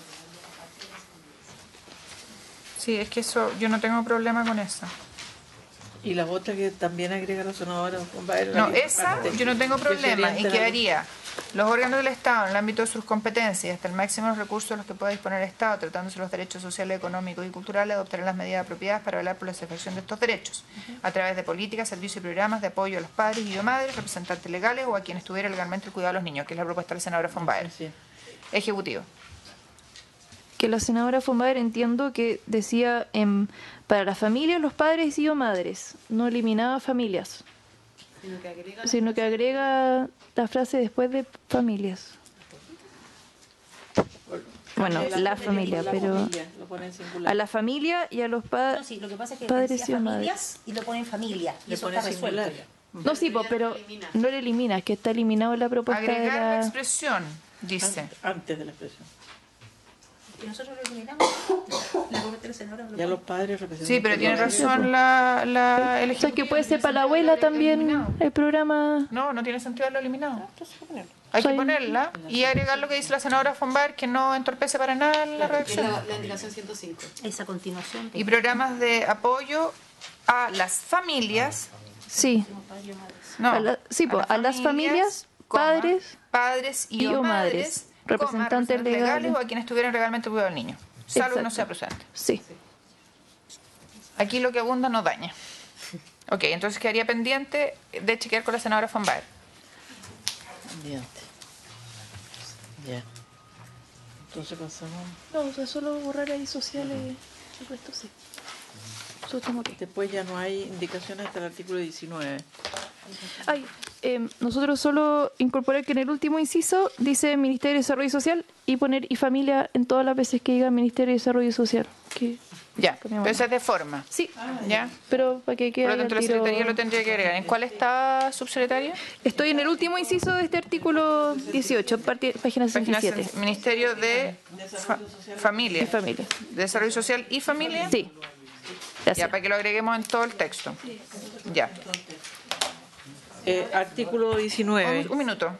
Sí, es que eso, yo no tengo problema con eso. Y la otra que también agrega la senadora von Baer. la No, misma esa parte, yo no tengo que se problema y orienten a- quedaría los órganos del Estado en el ámbito de sus competencias hasta el máximo de los recursos de los que pueda disponer el Estado, tratándose de los derechos sociales, económicos y culturales, adoptarán las medidas apropiadas para velar por la satisfacción de estos derechos, a través de políticas, servicios y programas de apoyo a los padres y o madres, representantes legales o a quienes tuviera legalmente el cuidado de los niños, que es la propuesta del senador von Baer. Sí. Ejecutivo. Que la senadora von Baer entiendo que decía em, para las familias, los padres y o madres, no eliminaba familias, sino que agrega la frase después de familias. Bueno, la familia, pero familia, lo pone en singular. a la familia y a los No, padres. sí, lo que pasa es que Padres decía y madres. familias y lo ponen familia. Y Le eso pone está resuelto singular. ya. No, sí, po, pero no lo elimina, es que está eliminado en la propuesta de Agregar la la... expresión, dice. Antes de la expresión. Y nosotros lo eliminamos. La propuesta del senador lo Ya los padres representan. Sí, pero tiene razón la, la el O sea, que Ejecutivo, puede no ser tiene para la sentido abuela haberlo también eliminado. el programa. No, no tiene sentido haberlo eliminado. Entonces, ponerlo. Hay que Soy- ponerla y agregar lo que dice la senadora Fonbar, que no entorpece para nada la redacción. La, la indicación ciento cinco. Esa continuación. Y programas de apoyo a las familias. Sí. No, A la- sí, pues, a las familias, padres, padres y, y o o madres, madres, coma, representantes legales. o a quienes tuvieran legalmente cuidado del niño, salvo que no Exacto. sea procedente. Sí. Aquí lo que abunda no daña. Ok, entonces quedaría pendiente de chequear con la senadora Fonbaer. Mediante. Ya. Entonces pasamos. No, o sea, solo borrar ahí sociales. El resto sí. Eso estamos ok. Después ya no hay indicaciones hasta el artículo diecinueve. Ay, eh, nosotros solo incorporar que en el último inciso dice Ministerio de Desarrollo Social y poner y familia en todas las veces que diga Ministerio de Desarrollo Social. Que Ya, cambiamos. pero eso es de forma. Sí, ¿Ya? pero para que quede Por lo ahí tanto, al la tiro- secretaría lo tendría que agregar. ¿En cuál está, subsecretaria? Estoy en el último inciso de este artículo dieciocho, parte- página Página sesenta y siete. sen- Ministerio de Fa- Familia. Y familia. ¿De Desarrollo Social y Familia? Sí. Ya, Gracias. para que lo agreguemos en todo el texto. Ya. Eh, artículo diecinueve. Un, un minuto.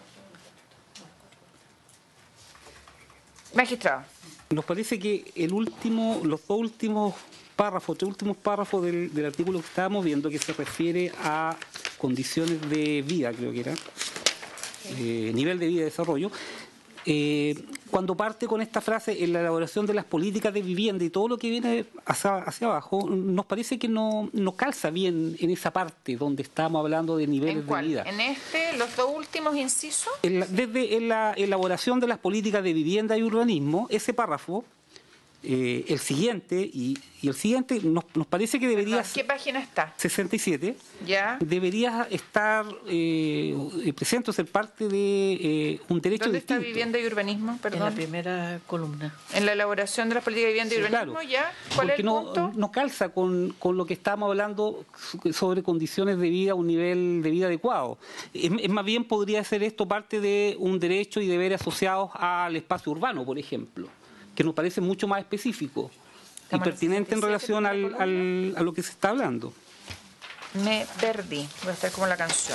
Magistrado. Nos parece que el último, los dos últimos párrafos, tres últimos párrafos del, del artículo que estábamos viendo, que se refiere a condiciones de vida, creo que era, eh, nivel de vida y desarrollo, eh, cuando parte con esta frase en la elaboración de las políticas de vivienda y todo lo que viene hacia, hacia abajo, nos parece que no, no calza bien en esa parte donde estamos hablando de niveles ¿En de cuál? vida. ¿En este, los dos últimos incisos? En la- desde en la elaboración de las políticas de vivienda y urbanismo, ese párrafo, eh, el siguiente y, y el siguiente, nos, nos parece que debería ¿En qué página está? sesenta y siete, ¿Ya? debería estar eh, presente o ser parte de eh, un derecho ¿Dónde está distinto. vivienda y urbanismo? En la Perdón. primera columna. En la elaboración de las políticas de vivienda y Sí, urbanismo, claro. ¿ya? ¿Cuál es Porque el no, punto? no calza con, con lo que estamos hablando sobre condiciones de vida, un nivel de vida adecuado. Es, es más bien podría ser esto parte de un derecho y deberes asociados al espacio urbano, por ejemplo, que nos parece mucho más específico y Estamos en el pertinente en sesenta y siete, relación al, primera al- a lo que se está hablando. Me perdí. Voy a estar como la canción.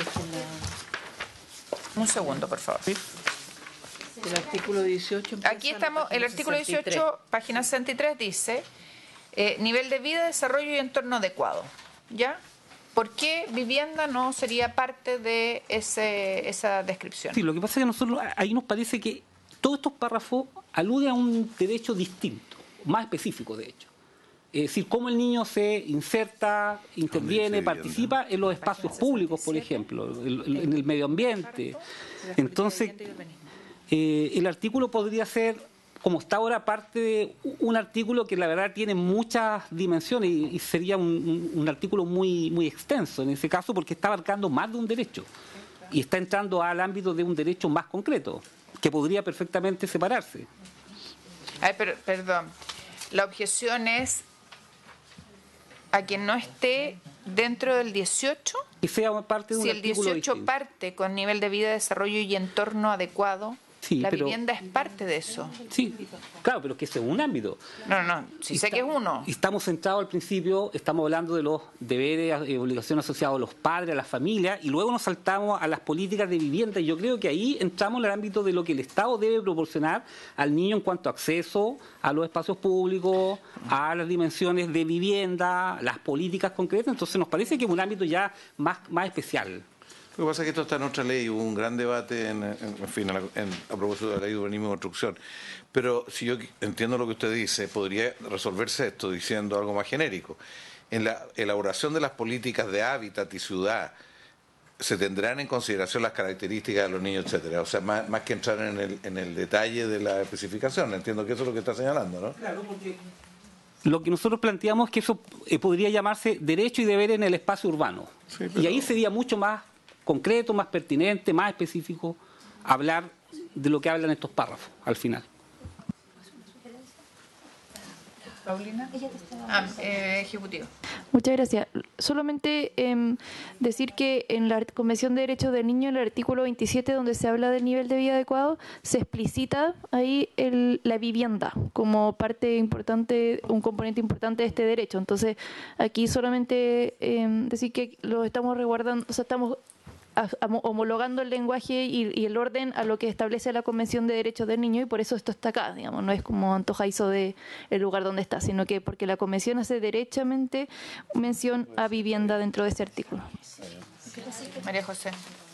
Un segundo, por favor. El artículo dieciocho. empieza Aquí en la estamos, el página artículo sesenta y tres. dieciocho, página sesenta y tres, dice eh, nivel de vida, desarrollo y entorno adecuado. ¿Ya? ¿Por qué vivienda no sería parte de ese, esa descripción? Sí, lo que pasa es que nosotros ahí nos parece que todos estos párrafos aluden a un derecho distinto, más específico de hecho. Es decir, cómo el niño se inserta, interviene, vivienda. participa en los espacios públicos, por ejemplo, el- el- en el medio ambiente. Entonces, eh, el artículo podría ser, como está ahora, parte de un artículo que la verdad tiene muchas dimensiones y, y sería un, un- un artículo muy, muy extenso en ese caso porque está abarcando más de un derecho y está entrando al ámbito de un derecho más concreto, que podría perfectamente separarse. Ay, pero, perdón. La objeción es a quien no esté dentro del dieciocho. Y sea parte de un Si el artículo dieciocho distinto. parte con nivel de vida, desarrollo y entorno adecuado, Sí, la pero- vivienda es parte de eso. Sí, claro, pero que ese es un ámbito. No, no, si sé que es uno. Y estamos centrados al principio, estamos hablando de los deberes y obligaciones asociados a los padres, a las familias, y luego nos saltamos a las políticas de vivienda. Y yo creo que ahí entramos en el ámbito de lo que el Estado debe proporcionar al niño en cuanto a acceso a los espacios públicos, a las dimensiones de vivienda, las políticas concretas. Entonces nos parece que es un ámbito ya más, más especial. Lo que pasa es que esto está en otra ley, hubo un gran debate en, en, en fin, a, la- en- a propósito de la ley de urbanismo y construcción. Pero si yo entiendo lo que usted dice, podría resolverse esto diciendo algo más genérico. En la elaboración de las políticas de hábitat y ciudad, se tendrán en consideración las características de los niños, etcétera. O sea, más, más que entrar en el, en el detalle de la especificación. Entiendo que eso es lo que está señalando, ¿no? Lo que nosotros planteamos es que eso eh, podría llamarse derecho y deber en el espacio urbano. Sí, pero- Y ahí sería mucho más concreto, más pertinente, más específico hablar de lo que hablan estos párrafos al final. Paulina. Ah, eh, ejecutivo. Muchas gracias. solamente eh, decir que en la Convención de Derechos del Niño, en el artículo veintisiete, donde se habla del nivel de vida adecuado, se explicita ahí el, la vivienda como parte importante, un componente importante de este derecho. Entonces, aquí solamente eh, decir que lo estamos resguardando, o sea, estamos a, a, homologando el lenguaje y, y el orden a lo que establece la Convención de Derechos del Niño, y por eso esto está acá, digamos, no es como Antoja hizo de el lugar donde está, sino que porque la Convención hace derechamente mención a vivienda dentro de ese artículo. María José.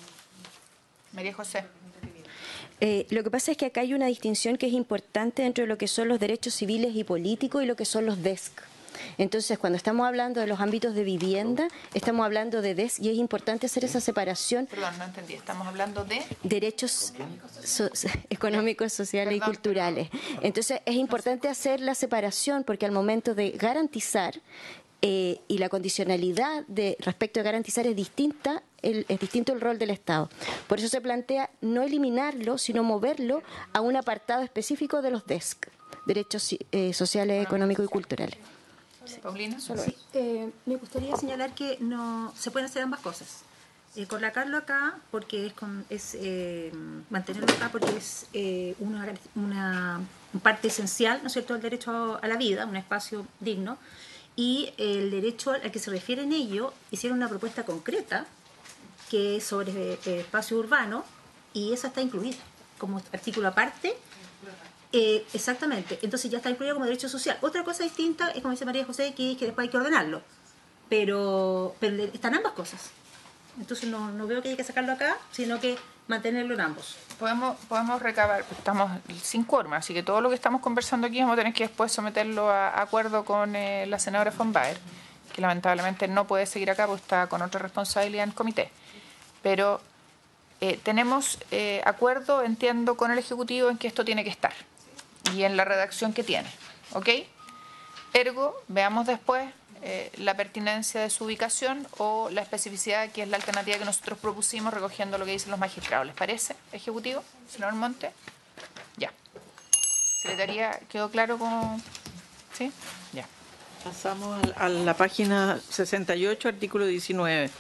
María José. Eh, lo que pasa es que acá hay una distinción que es importante entre lo que son los derechos civiles y políticos y lo que son los D E S C. Entonces, cuando estamos hablando de los ámbitos de vivienda, estamos hablando de D E S C y es importante hacer esa separación. Perdón, no entendí. Estamos hablando de derechos so económicos, sociales Perdón. y culturales. Entonces, es importante hacer la separación porque al momento de garantizar eh, y la condicionalidad de respecto a garantizar es distinta, el, es distinto el rol del Estado. Por eso se plantea no eliminarlo, sino moverlo a un apartado específico de los D E S C, derechos eh, sociales, económicos y culturales. Paulina, solo sí, eh, me gustaría señalar que no se pueden hacer ambas cosas. Eh, colocarlo acá porque es, con, es eh, mantenerlo acá porque es eh, una, una parte esencial, ¿no es cierto?, del derecho a la vida, un espacio digno, y el derecho al que se refiere en ello, hicieron una propuesta concreta que es sobre eh, espacio urbano y esa está incluida como artículo aparte. Eh, exactamente, entonces ya está incluido como derecho social. Otra cosa distinta es, como dice María José, que, que después hay que ordenarlo, pero, pero están ambas cosas. Entonces no, no veo que haya que sacarlo acá, sino que mantenerlo en ambos. Podemos, podemos recabar, estamos sin quórum, así que todo lo que estamos conversando aquí vamos a tener que después someterlo a, a acuerdo con eh, la senadora von Baer, que lamentablemente no puede seguir acá porque está con otra responsabilidad en el comité. Pero eh, tenemos eh, acuerdo, entiendo, con el Ejecutivo en que esto tiene que estar y en la redacción que tiene, ¿ok? Ergo, veamos después eh, la pertinencia de su ubicación o la especificidad, que es la alternativa que nosotros propusimos recogiendo lo que dicen los magistrados. ¿Les parece, Ejecutivo? Señor Monte. Ya. Secretaría, ¿quedó claro con...? ¿Sí? Ya. Pasamos a la página sesenta y ocho, artículo diecinueve.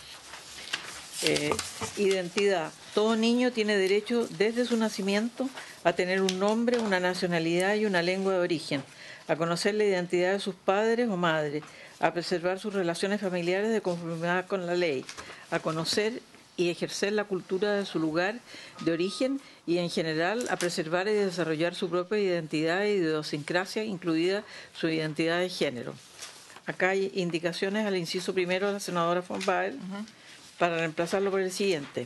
Eh, identidad. Todo niño tiene derecho desde su nacimiento a tener un nombre, una nacionalidad y una lengua de origen, a conocer la identidad de sus padres o madres, a preservar sus relaciones familiares de conformidad con la ley, a conocer y ejercer la cultura de su lugar de origen y, en general, a preservar y desarrollar su propia identidad e idiosincrasia, incluida su identidad de género. Acá hay indicaciones al inciso primero de la senadora von Baer, uh-huh, para reemplazarlo por el siguiente.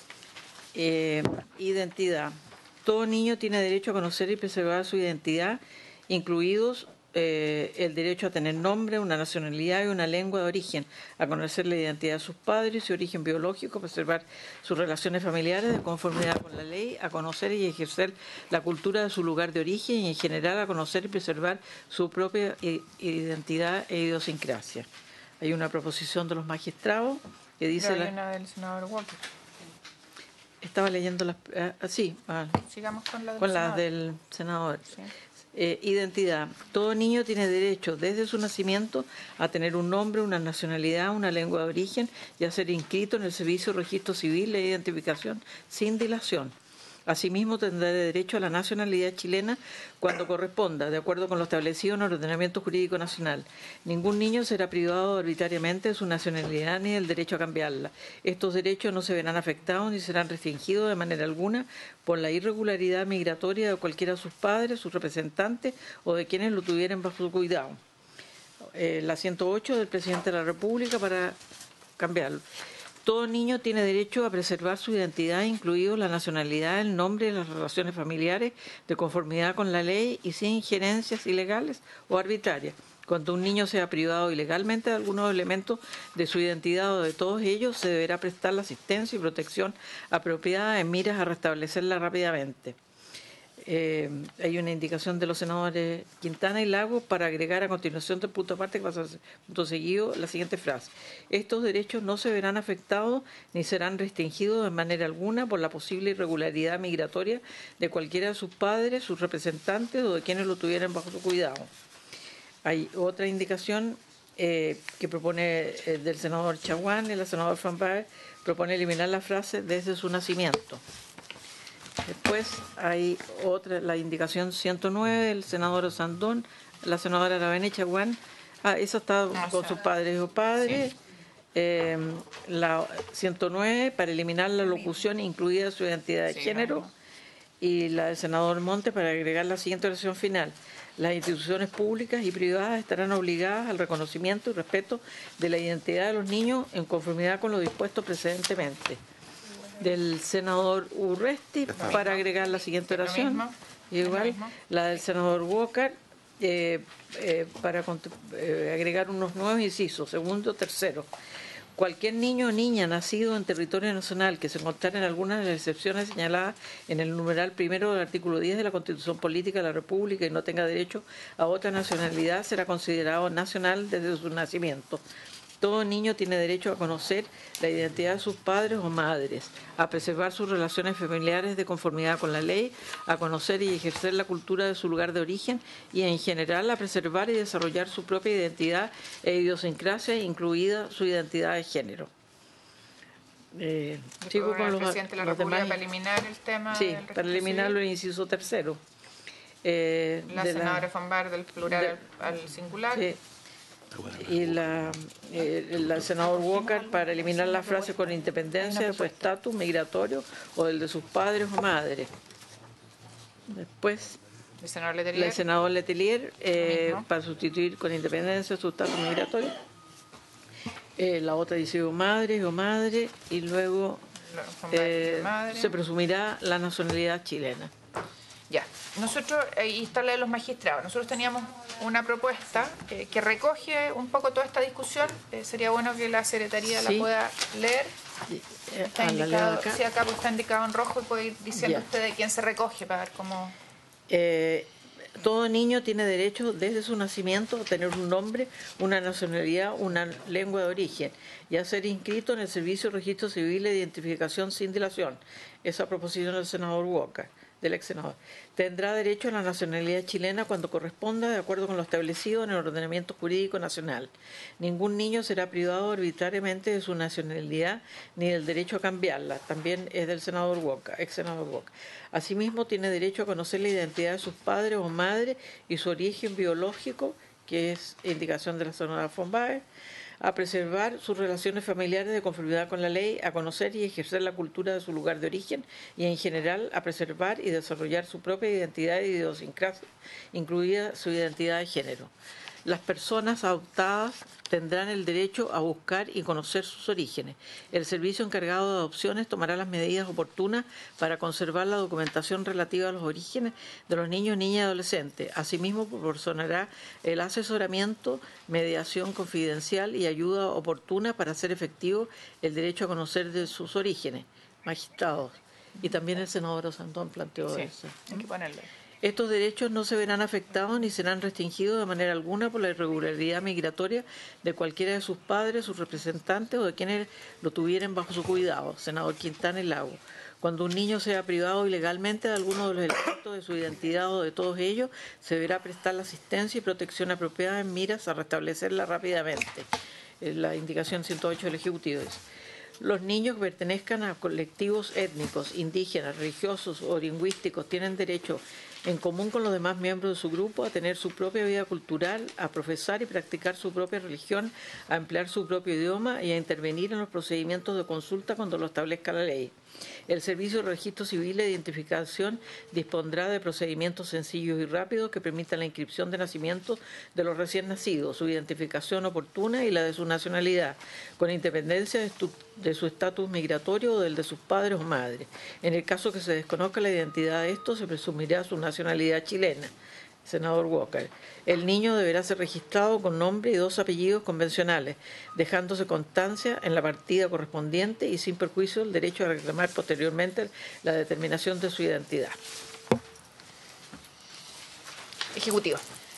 Eh, identidad. Todo niño tiene derecho a conocer y preservar su identidad, incluidos eh, el derecho a tener nombre, una nacionalidad y una lengua de origen, a conocer la identidad de sus padres y su origen biológico, a preservar sus relaciones familiares de conformidad con la ley, a conocer y ejercer la cultura de su lugar de origen y, en general, a conocer y preservar su propia identidad e idiosincrasia. Hay una proposición de los magistrados que dice... La... una del senador Walker. Estaba leyendo las... Eh, sí, ah, sigamos con, la del con las del senador. Sí. Eh, identidad. Todo niño tiene derecho desde su nacimiento a tener un nombre, una nacionalidad, una lengua de origen y a ser inscrito en el Servicio de Registro Civil de Identificación sin dilación. Asimismo, tendrá derecho a la nacionalidad chilena cuando corresponda, de acuerdo con lo establecido en el ordenamiento jurídico nacional. Ningún niño será privado arbitrariamente de su nacionalidad ni del derecho a cambiarla. Estos derechos no se verán afectados ni serán restringidos de manera alguna por la irregularidad migratoria de cualquiera de sus padres, sus representantes o de quienes lo tuvieran bajo su cuidado. Eh, la ciento ocho del Presidente de la República para cambiarlo. Todo niño tiene derecho a preservar su identidad, incluido la nacionalidad, el nombre y las relaciones familiares, de conformidad con la ley y sin injerencias ilegales o arbitrarias. Cuando un niño sea privado ilegalmente de algunos elementos de su identidad o de todos ellos, se deberá prestar la asistencia y protección apropiada en miras a restablecerla rápidamente. Eh, hay una indicación de los senadores Quintana y Lagos para agregar a continuación del punto aparte, que pasa punto seguido, la siguiente frase. Estos derechos no se verán afectados ni serán restringidos de manera alguna por la posible irregularidad migratoria de cualquiera de sus padres, sus representantes o de quienes lo tuvieran bajo su cuidado. Hay otra indicación eh, que propone eh, del senador Chaguán y el senador Fambaer propone eliminar la frase desde su nacimiento. Después hay otra, la indicación ciento nueve del senador Osandón, la senadora Aravena Chaguán. Ah, esa está con sus padres o padres. Sí. Eh, la ciento nueve para eliminar la locución incluida su identidad de sí, género. No. Y la del senador Monte para agregar la siguiente oración final. Las instituciones públicas y privadas estarán obligadas al reconocimiento y respeto de la identidad de los niños en conformidad con lo dispuesto precedentemente. Del senador Urresti para agregar la siguiente oración. Igual, la del senador Walker eh, eh, para eh, agregar unos nuevos incisos, segundo, tercero. Cualquier niño o niña nacido en territorio nacional que se encontrara en alguna de las excepciones señaladas en el numeral primero del artículo diez de la Constitución Política de la República y no tenga derecho a otra nacionalidad será considerado nacional desde su nacimiento. Todo niño tiene derecho a conocer la identidad de sus padres o madres, a preservar sus relaciones familiares de conformidad con la ley, a conocer y ejercer la cultura de su lugar de origen y, en general, a preservar y desarrollar su propia identidad e idiosincrasia, incluida su identidad de género. Eh, sigo con los, presidente de la los República demás. Para eliminar el tema. Sí, para eliminarlo el inciso tercero. Eh, la senadora Fambaer del plural de, al singular. Sí. Y la, eh, el senador Walker para eliminar la frase con independencia de su estatus migratorio o del de sus padres o madres. Después, el senador Letelier, el senador Letelier eh, para sustituir con independencia de su estatus migratorio. Eh, la otra dice o madre o madre y luego eh, se presumirá la nacionalidad chilena. Ya, nosotros, ahí está la de los magistrados, nosotros teníamos una propuesta eh, que recoge un poco toda esta discusión, eh, sería bueno que la Secretaría sí. la pueda leer, está ah, indicado, acá. Sí, acá pues está indicado en rojo y puede ir diciendo ya. Usted de quién se recoge para ver cómo... Eh, todo niño tiene derecho desde su nacimiento a tener un nombre, una nacionalidad, una lengua de origen y a ser inscrito en el Servicio de Registro Civil de Identificación sin dilación. Esa proposición del senador Walker. Del ex senador. Tendrá derecho a la nacionalidad chilena cuando corresponda, de acuerdo con lo establecido en el ordenamiento jurídico nacional. Ningún niño será privado arbitrariamente de su nacionalidad ni del derecho a cambiarla. También es del senador Walker, ex senador Walker. Asimismo, tiene derecho a conocer la identidad de sus padres o madres y su origen biológico, que es indicación de la senadora Fambaer, a preservar sus relaciones familiares de conformidad con la ley, a conocer y ejercer la cultura de su lugar de origen y, en general, a preservar y desarrollar su propia identidad y idiosincrasia, incluida su identidad de género. Las personas adoptadas tendrán el derecho a buscar y conocer sus orígenes. El servicio encargado de adopciones tomará las medidas oportunas para conservar la documentación relativa a los orígenes de los niños, niñas y adolescentes. Asimismo, proporcionará el asesoramiento, mediación confidencial y ayuda oportuna para hacer efectivo el derecho a conocer de sus orígenes. Magistrados. Y también el senador Osandón planteó sí, eso. Hay que ponerlo. Estos derechos no se verán afectados ni serán restringidos de manera alguna por la irregularidad migratoria de cualquiera de sus padres, sus representantes o de quienes lo tuvieran bajo su cuidado. Senador Quintana y Lago. Cuando un niño sea privado ilegalmente de alguno de los elementos de su identidad o de todos ellos, se deberá prestar la asistencia y protección apropiada en miras a restablecerla rápidamente. La indicación ciento ocho del Ejecutivo dice. Los niños que pertenezcan a colectivos étnicos, indígenas, religiosos o lingüísticos tienen derecho, en común con los demás miembros de su grupo, a tener su propia vida cultural, a profesar y practicar su propia religión, a emplear su propio idioma y a intervenir en los procedimientos de consulta cuando lo establezca la ley. El Servicio de Registro Civil de Identificación dispondrá de procedimientos sencillos y rápidos que permitan la inscripción de nacimiento de los recién nacidos, su identificación oportuna y la de su nacionalidad, con independencia de, de su estatus migratorio o del de sus padres o madres. En el caso que se desconozca la identidad de estos, se presumirá su nacionalidad chilena. Senador Walker. El niño deberá ser registrado con nombre y dos apellidos convencionales, dejándose constancia en la partida correspondiente y sin perjuicio del derecho a reclamar posteriormente la determinación de su identidad. Ejecutivo.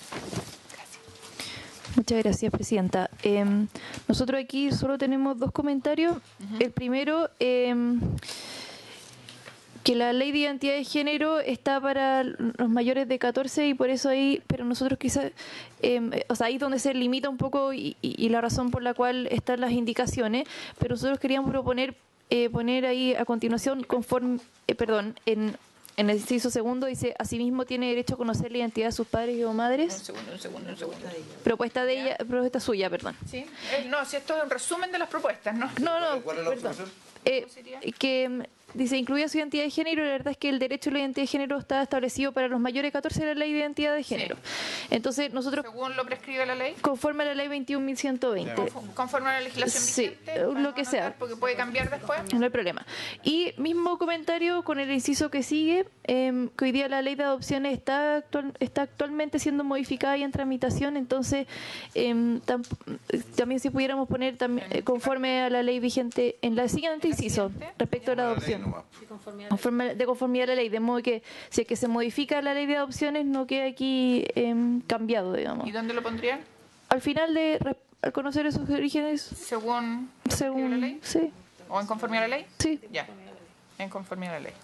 Muchas gracias, Presidenta. Eh, nosotros aquí solo tenemos dos comentarios. Uh-huh. El primero... Eh, que la ley de identidad de género está para los mayores de catorce y por eso ahí, pero nosotros quizás, eh, o sea, ahí es donde se limita un poco y, y, y la razón por la cual están las indicaciones, pero nosotros queríamos proponer eh, poner ahí a continuación conforme, eh, perdón, en, en el inciso segundo dice, asimismo tiene derecho a conocer la identidad de sus padres y o madres. Un segundo, un segundo, un segundo. Propuesta de ella, propuesta suya, perdón. Sí, eh, no, si esto es un resumen de las propuestas, ¿no? No, no, ¿Cuál es la perdón. observación? Eh, que mm, dice, incluye su identidad de género, y la verdad es que el derecho a la identidad de género está establecido para los mayores de catorce de la ley de identidad de género. Entonces, nosotros, Según lo prescribe la ley, conforme a la ley veintiún mil ciento veinte, conf- conforme a la legislación Sí, vigente, lo podemos que sea. anotar, porque puede cambiar después. no hay problema. Y mismo comentario con el inciso que sigue, eh, que hoy día la ley de adopciones está, actual, está actualmente siendo modificada y en tramitación, entonces eh, tam- también si pudiéramos poner también, eh, conforme a la ley vigente en la siguiente inciso, respecto a la adopción. Conforme- de conformidad a la ley, de modo que si es que se modifica la ley de adopciones no queda aquí eh, cambiado, digamos. ¿Y dónde lo pondrían? Al final de re- al conocer esos orígenes, Según, prescribe la según ley sí, o en conformidad a la ley. sí, Ya, en conformidad a la ley.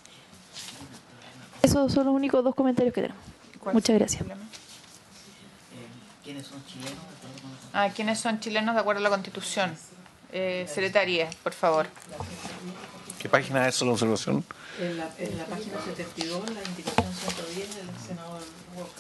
esos son los únicos dos comentarios que tenemos. ¿Cuál Muchas es el gracias. problema? Ah, ¿quiénes son chilenos de acuerdo a la Constitución? Eh, secretaria, por favor. ¿Qué página es la observación? En la, en la página setenta y dos, la indicación ciento diez del senador Walker.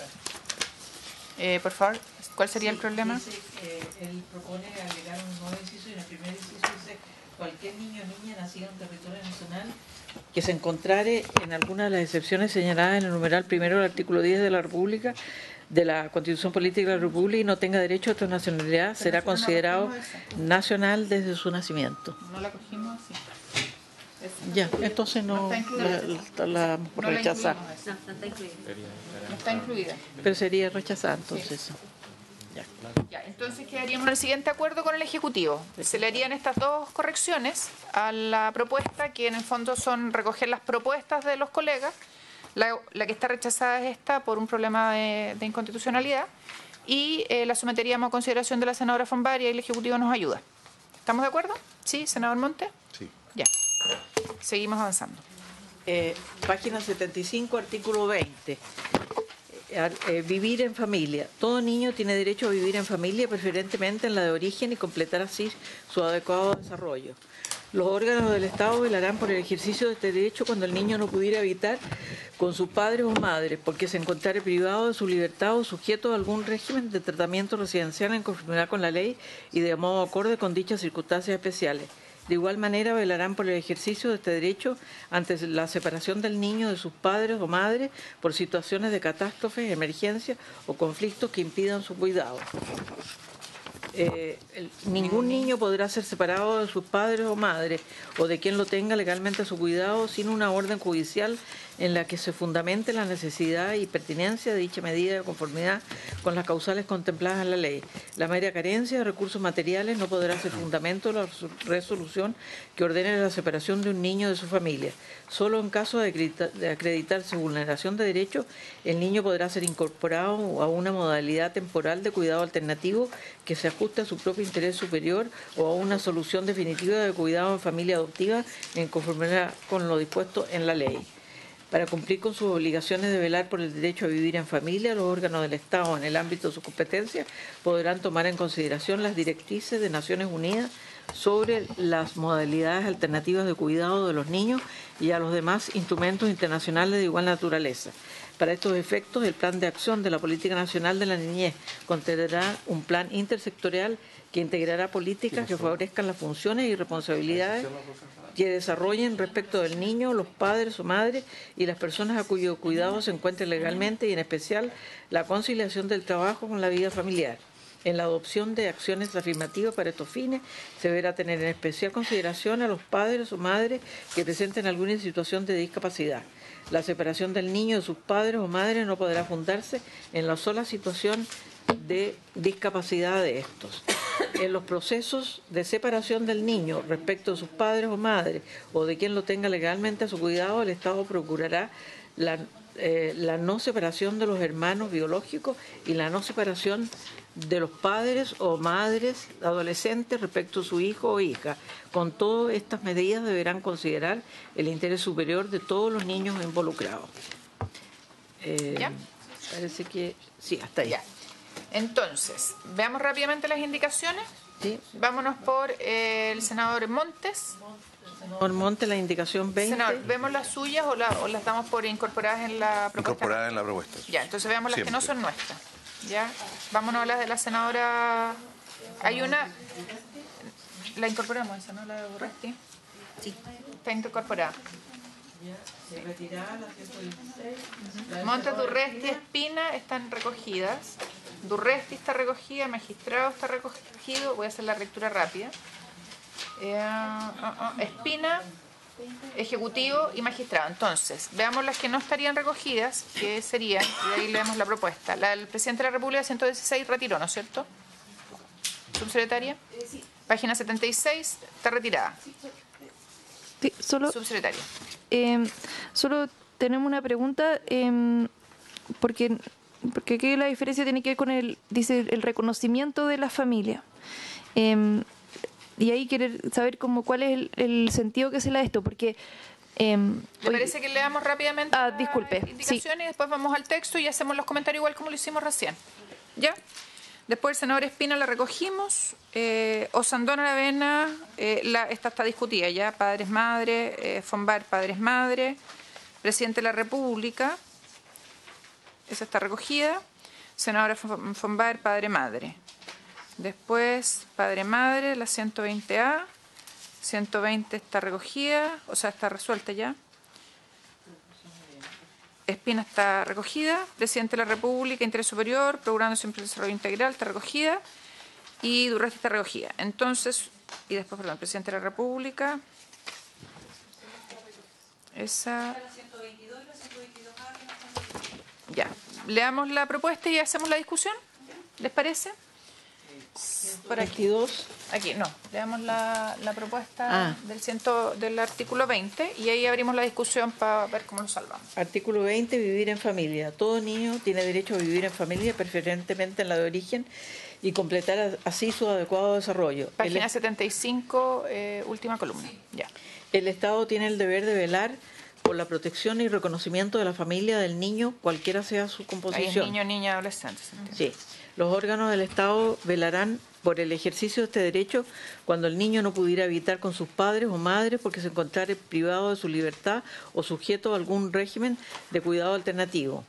Eh, por favor, ¿cuál sería el problema? Dice, eh, él propone agregar un nuevo inciso y en el primer inciso dice cualquier niño o niña nacido en territorio nacional que se encontrare en alguna de las excepciones señaladas en el numeral primero del artículo diez de la República, de la Constitución Política de la República y no tenga derecho a otra nacionalidad, será considerado nacional desde su nacimiento. No la cogimos así. Ya, entonces no la, la, la No la rechazar. incluimos esa. No, no está incluido. No está incluida. Pero sería rechazar entonces. Ya. Ya, entonces quedaríamos en el siguiente acuerdo con el Ejecutivo. Se le harían estas dos correcciones a la propuesta, que en el fondo son recoger las propuestas de los colegas. La, la que está rechazada es esta por un problema de, de inconstitucionalidad y eh, la someteríamos a consideración de la senadora Fombari y el Ejecutivo nos ayuda. ¿Estamos de acuerdo? ¿Sí, senador Monte? Sí. Ya. Seguimos avanzando. Eh, página setenta y cinco, artículo veinte. Eh, eh, vivir en familia. Todo niño tiene derecho a vivir en familia, preferentemente en la de origen, y completar así su adecuado desarrollo. Los órganos del Estado velarán por el ejercicio de este derecho cuando el niño no pudiera habitar con sus padres o madres, porque se encontrare privado de su libertad o sujeto a algún régimen de tratamiento residencial en conformidad con la ley y de modo acorde con dichas circunstancias especiales. De igual manera, velarán por el ejercicio de este derecho ante la separación del niño de sus padres o madres por situaciones de catástrofes, emergencias o conflictos que impidan su cuidado. Eh, el, ningún niño podrá ser separado de sus padres o madres o de quien lo tenga legalmente a su cuidado sin una orden judicial en la que se fundamente la necesidad y pertinencia de dicha medida de conformidad con las causales contempladas en la ley. La mera carencia de recursos materiales no podrá ser fundamento de la resolución que ordene la separación de un niño de su familia. Solo en caso de, acredita, de acreditarse vulneración de derechos, el niño podrá ser incorporado a una modalidad temporal de cuidado alternativo que se ajuste a su propio interés superior o a una solución definitiva de cuidado en familia adoptiva en conformidad con lo dispuesto en la ley. Para cumplir con sus obligaciones de velar por el derecho a vivir en familia, los órganos del Estado en el ámbito de su competencia podrán tomar en consideración las directrices de Naciones Unidas sobre las modalidades alternativas de cuidado de los niños y a los demás instrumentos internacionales de igual naturaleza. Para estos efectos, el Plan de Acción de la Política Nacional de la Niñez contendrá un plan intersectorial que integrará políticas que favorezcan las funciones y responsabilidades que desarrollen respecto del niño, los padres o madres y las personas a cuyo cuidado se encuentren legalmente, y en especial la conciliación del trabajo con la vida familiar. En la adopción de acciones afirmativas para estos fines, se deberá tener en especial consideración a los padres o madres que presenten alguna situación de discapacidad. La separación del niño de sus padres o madres no podrá fundarse en la sola situación de discapacidad de estos. En los procesos de separación del niño respecto de sus padres o madres o de quien lo tenga legalmente a su cuidado, el Estado procurará la eh, la no separación de los hermanos biológicos y la no separación de los padres o madres adolescentes respecto a su hijo o hija. Con todas estas medidas deberán considerar el interés superior de todos los niños involucrados. Eh, ¿Ya? Parece que sí, hasta ahí. Ya. Entonces, veamos rápidamente las indicaciones. Sí. Vámonos por eh, el senador Montes. Senador Montes, la indicación veinte. Senador, ¿vemos las suyas o, la- o las damos por incorporadas en la propuesta? Incorporada en la propuesta. Ya, entonces veamos las que no Siempre. son nuestras. Ya, vámonos a las de la senadora. Hay una. La incorporamos esa, ¿no? La de Urresti. Sí. Está incorporada. Montes, Durresti, Espina están recogidas. Durresti está recogida, Magistrado está recogido. Voy a hacer la lectura rápida. Eh, ah, ah, Espina, Ejecutivo y Magistrado. Entonces, veamos las que no estarían recogidas, que serían, y ahí leemos la propuesta. La del Presidente de la República, ciento dieciséis, retiró, ¿no es cierto? Subsecretaria. Página setenta y seis, está retirada. Sí, solo, Subsecretaria. eh, solo tenemos una pregunta, eh, porque, porque aquí la diferencia tiene que ver con el, dice, el reconocimiento de la familia. Eh, y ahí querer saber como cuál es el, el sentido que se le da esto, porque... Eh, ¿Le parece que leamos rápidamente Ah, disculpe, las indicaciones y después vamos al texto y hacemos los comentarios igual como lo hicimos recién? ¿Ya? Después el senador Espina la recogimos. Eh, Osandón Aravena, eh, la, esta está discutida ya. Padres, madres. Eh, Fonbar, padres, madres. Presidente de la República. Esa está recogida. Senadora Fon- Fonbar, padre, madre. Después, padre, madre, la ciento veinte A. ciento veinte está recogida, o sea, está resuelta ya. Espina está recogida. Presidente de la República, interés superior, programa siempre el desarrollo integral, está recogida. Y Durresti está recogida. Entonces, y después, perdón, Presidente de la República. Esa. Ya. Leamos la propuesta y hacemos la discusión. ¿Les parece? Por aquí. veintidós. Aquí, no. Leamos la, la propuesta Ah. del, ciento, del artículo veinte y ahí abrimos la discusión para ver cómo lo salvamos. Artículo veinte, vivir en familia. Todo niño tiene derecho a vivir en familia, preferentemente en la de origen, y completar así su adecuado desarrollo. Página El, setenta y cinco, eh, última columna. Ya. el Estado tiene el deber de velar por la protección y reconocimiento de la familia del niño, cualquiera sea su Ahí es composición. niño, niña, adolescente. ¿se entiende? Sí. Los órganos del Estado velarán por el ejercicio de este derecho cuando el niño no pudiera habitar con sus padres o madres porque se encontrara privado de su libertad o sujeto a algún régimen de cuidado alternativo.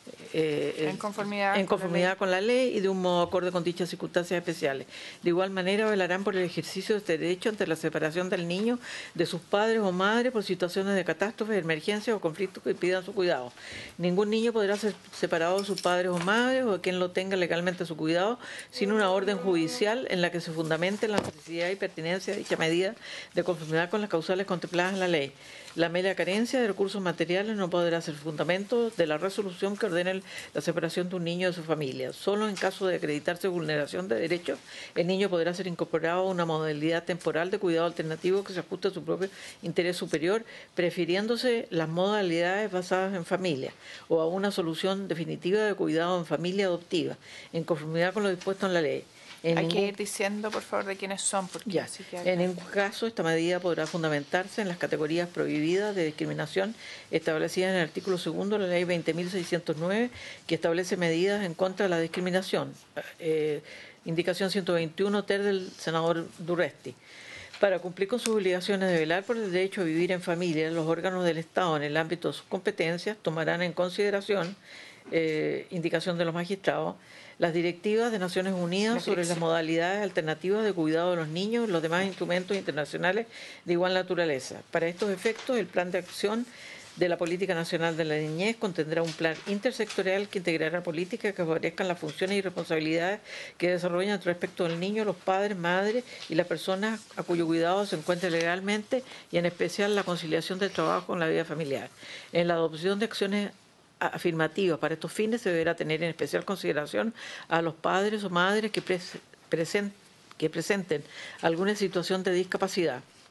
Eh, En conformidad en con la conformidad ley. con la ley y de un modo acorde con dichas circunstancias especiales. De igual manera velarán por el ejercicio de este derecho ante la separación del niño de sus padres o madres por situaciones de catástrofes, emergencias o conflictos que pidan su cuidado. Ningún niño podrá ser separado de sus padres o madres o de quien lo tenga legalmente a su cuidado sin una orden judicial en la que se fundamente la necesidad y pertinencia de dicha medida de conformidad con las causales contempladas en la ley. La mera carencia de recursos materiales no podrá ser fundamento de la resolución que ordene la separación de un niño de su familia. Solo en caso de acreditarse vulneración de derechos, el niño podrá ser incorporado a una modalidad temporal de cuidado alternativo que se ajuste a su propio interés superior, prefiriéndose las modalidades basadas en familia, o a una solución definitiva de cuidado en familia adoptiva, en conformidad con lo dispuesto en la ley. En Hay que ningún- ir diciendo, por favor, de quiénes son. Porque ya. así que En ningún caso, esta medida podrá fundamentarse en las categorías prohibidas de discriminación establecidas en el artículo segundo de la Ley veinte mil seiscientos nueve, que establece medidas en contra de la discriminación. Eh, indicación ciento veintiuno ter del senador Durresti. Para cumplir con sus obligaciones de velar por el derecho a vivir en familia, los órganos del Estado en el ámbito de sus competencias tomarán en consideración, eh, indicación de los magistrados, las directivas de Naciones Unidas sobre las modalidades alternativas de cuidado de los niños y los demás instrumentos internacionales de igual naturaleza. Para estos efectos, el Plan de Acción de la Política Nacional de la Niñez contendrá un plan intersectorial que integrará políticas que favorezcan las funciones y responsabilidades que desarrollan respecto del niño, los padres, madres y las personas a cuyo cuidado se encuentre legalmente, y en especial la conciliación del trabajo con la vida familiar. En la adopción de acciones afirmativas para estos fines se deberá tener en especial consideración a los padres o madres que, pres- presen- que presenten alguna situación de discapacidad.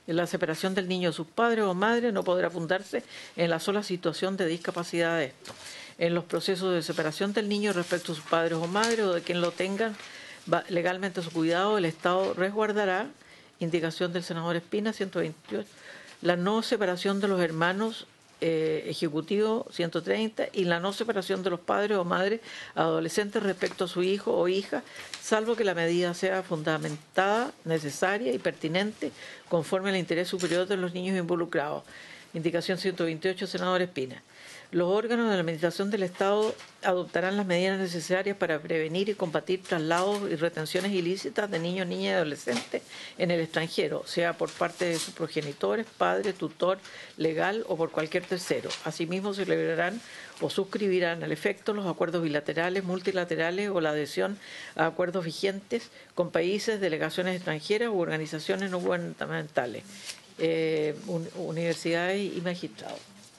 La separación del niño de sus padres o madres no podrá fundarse en la sola situación de discapacidad de estos. En los procesos de separación del niño respecto a sus padres o madres o de quien lo tengan legalmente a su cuidado, el Estado resguardará, indicación del senador Espina, ciento veintiocho, la no separación de los hermanos eh, ejecutivos, ciento treinta, y la no separación de los padres o madres adolescentes respecto a su hijo o hija, salvo que la medida sea fundamentada, necesaria y pertinente conforme al interés superior de los niños involucrados. Indicación ciento veintiocho, senador Espina. Los órganos de la Administración del Estado adoptarán las medidas necesarias para prevenir y combatir traslados y retenciones ilícitas de niños, niñas y adolescentes en el extranjero, sea por parte de sus progenitores, padre, tutor, legal o por cualquier tercero. Asimismo, se celebrarán o suscribirán al efecto los acuerdos bilaterales, multilaterales o la adhesión a acuerdos vigentes con países, delegaciones extranjeras u organizaciones no gubernamentales, eh, un, universidades y magistrados.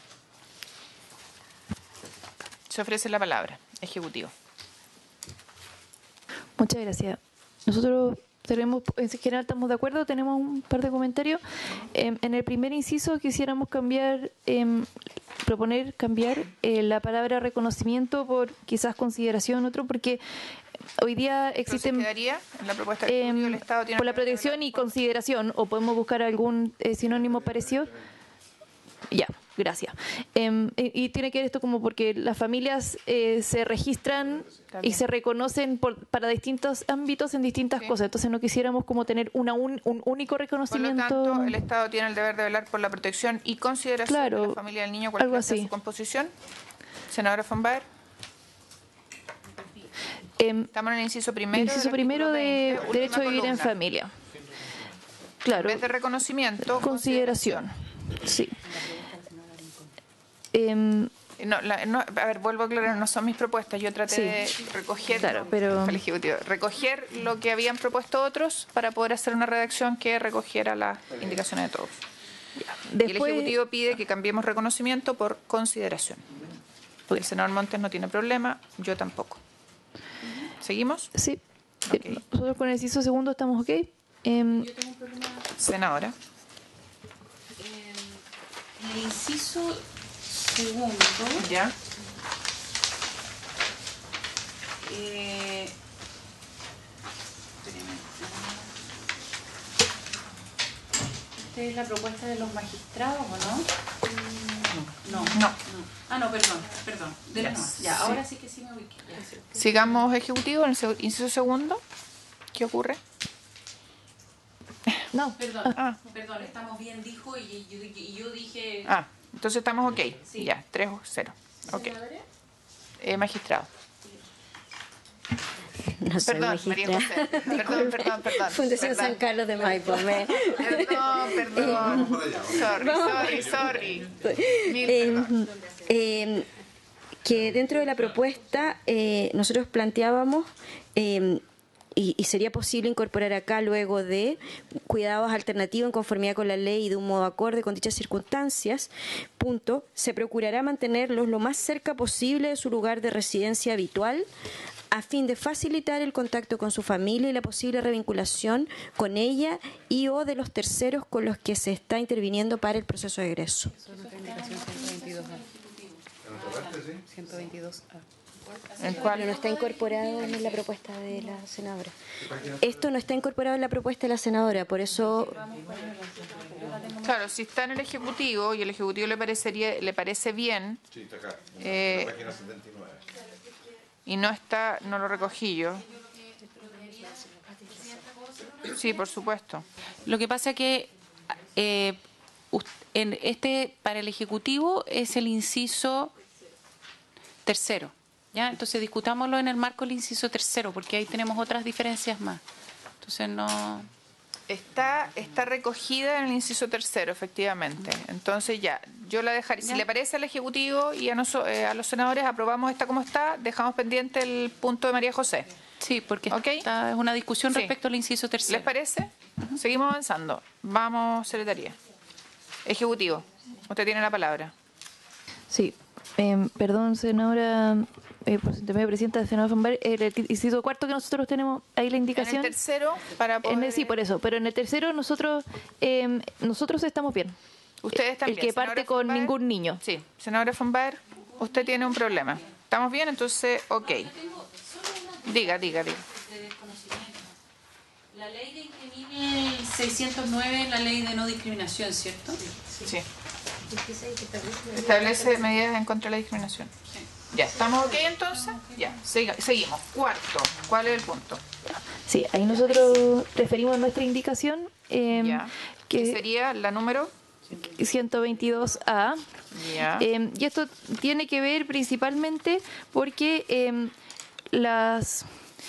Se ofrece la palabra. Ejecutivo. Muchas gracias. Nosotros tenemos, en general estamos de acuerdo, tenemos un par de comentarios. Eh, en el primer inciso quisiéramos cambiar, eh, proponer cambiar eh, la palabra reconocimiento por quizás consideración, otro, porque hoy día existen... ¿Entonces quedaría en la propuesta de estudio, eh, el Estado tiene por la protección y consideración, o podemos buscar algún eh, sinónimo parecido? Ya, gracias. Eh, y tiene que ver esto como porque las familias eh, se registran y se reconocen por, para distintos ámbitos en distintas sí. cosas. Entonces no quisiéramos como tener una un, un único reconocimiento. Por lo tanto, el Estado tiene el deber de velar por la protección y consideración claro, de la familia del niño, cualquiera sea su composición. Senadora von Baer. Eh, Estamos en el inciso primero. El inciso primero de veinte, derecho a vivir columna. En familia. Claro. En vez de reconocimiento, consideración. consideración. Sí. Eh, no, la, no, a ver, vuelvo a aclarar, no son mis propuestas. Yo traté sí, de recoger, claro, pero... el Ejecutivo, recoger lo que habían propuesto otros para poder hacer una redacción que recogiera las indicaciones de todos. Después... Y el Ejecutivo pide que cambiemos reconocimiento por consideración. El senador Montes no tiene problema, yo tampoco. ¿Seguimos? Sí. Okay. Nosotros con el inciso segundo estamos ok. Eh, yo tengo un problema. Senadora. Eh, el inciso segundo. Ya. Eh, ¿Esta es la propuesta de los magistrados o no? No. No. no. Ah, no, perdón, perdón. De yes. nuevo. Ya, ahora sí. sí que sí me ubiqué. Ya. Sigamos, Ejecutivo, en el inciso segundo. ¿Qué ocurre? No. Perdón, ah. perdón, estamos bien, dijo, y yo, y yo dije... Ah. Entonces estamos ok. Sí. Ya, tres cero. Ok. Eh, magistrado. No soy perdón, magistrado. María José. Perdón, perdón, perdón. Fundación perdón. San Carlos de Maipo. Me... Perdón, perdón. Sorry, sorry, sorry. Mil eh, eh, que dentro de la propuesta eh, nosotros planteábamos... Eh, Y, y sería posible incorporar acá luego de cuidados alternativos en conformidad con la ley y de un modo acorde con dichas circunstancias, punto, se procurará mantenerlos lo más cerca posible de su lugar de residencia habitual a fin de facilitar el contacto con su familia y la posible revinculación con ella y o de los terceros con los que se está interviniendo para el proceso de egreso. ciento veintidós A. ¿El cual? Pero no está incorporado en la propuesta de la senadora. Esto no está incorporado en la propuesta de la senadora, por eso... Claro, si está en el Ejecutivo y el Ejecutivo le parecería le parece bien... Sí, está acá. Eh, y no está, no lo recogí yo. Sí, por supuesto. Lo que pasa es que eh, en este para el Ejecutivo es el inciso tercero. ¿Ya? Entonces discutámoslo en el marco del inciso tercero, porque ahí tenemos otras diferencias más. Entonces no... Está, está recogida en el inciso tercero, efectivamente. Entonces ya, yo la dejaré. Si le parece al Ejecutivo y a, noso, eh, a los senadores, aprobamos esta como está, dejamos pendiente el punto de María José. Sí, porque ¿okay? esta es una discusión sí. respecto al inciso tercero. ¿Les parece? Uh-huh. Seguimos avanzando. Vamos, Secretaría. Ejecutivo, usted tiene la palabra. Sí, eh, perdón, senadora eh, por intermedio presidenta del Senado Fonbar, el, el inciso cuarto que nosotros tenemos ahí la indicación. En el tercero, para poder... En el, sí, por eso, pero en el tercero nosotros eh, nosotros estamos bien. Ustedes también. El que parte Senadora con Fonbaer, ningún niño. Sí, senadora Fonbaer, usted tiene un problema. ¿Estamos bien? Entonces, ok. Diga, diga, diga. La ley de incrimine seiscientos nueve es la ley de no discriminación, ¿cierto? Sí. Establece medidas en contra de la discriminación. Sí. Ya, ¿estamos ok entonces? Ya, siga- seguimos. Cuarto, ¿cuál es el punto? Sí, ahí nosotros referimos nuestra indicación eh, Ya. ¿Qué que sería la número? ciento veintidós A. Ya. Eh, y esto tiene que ver principalmente porque eh, las,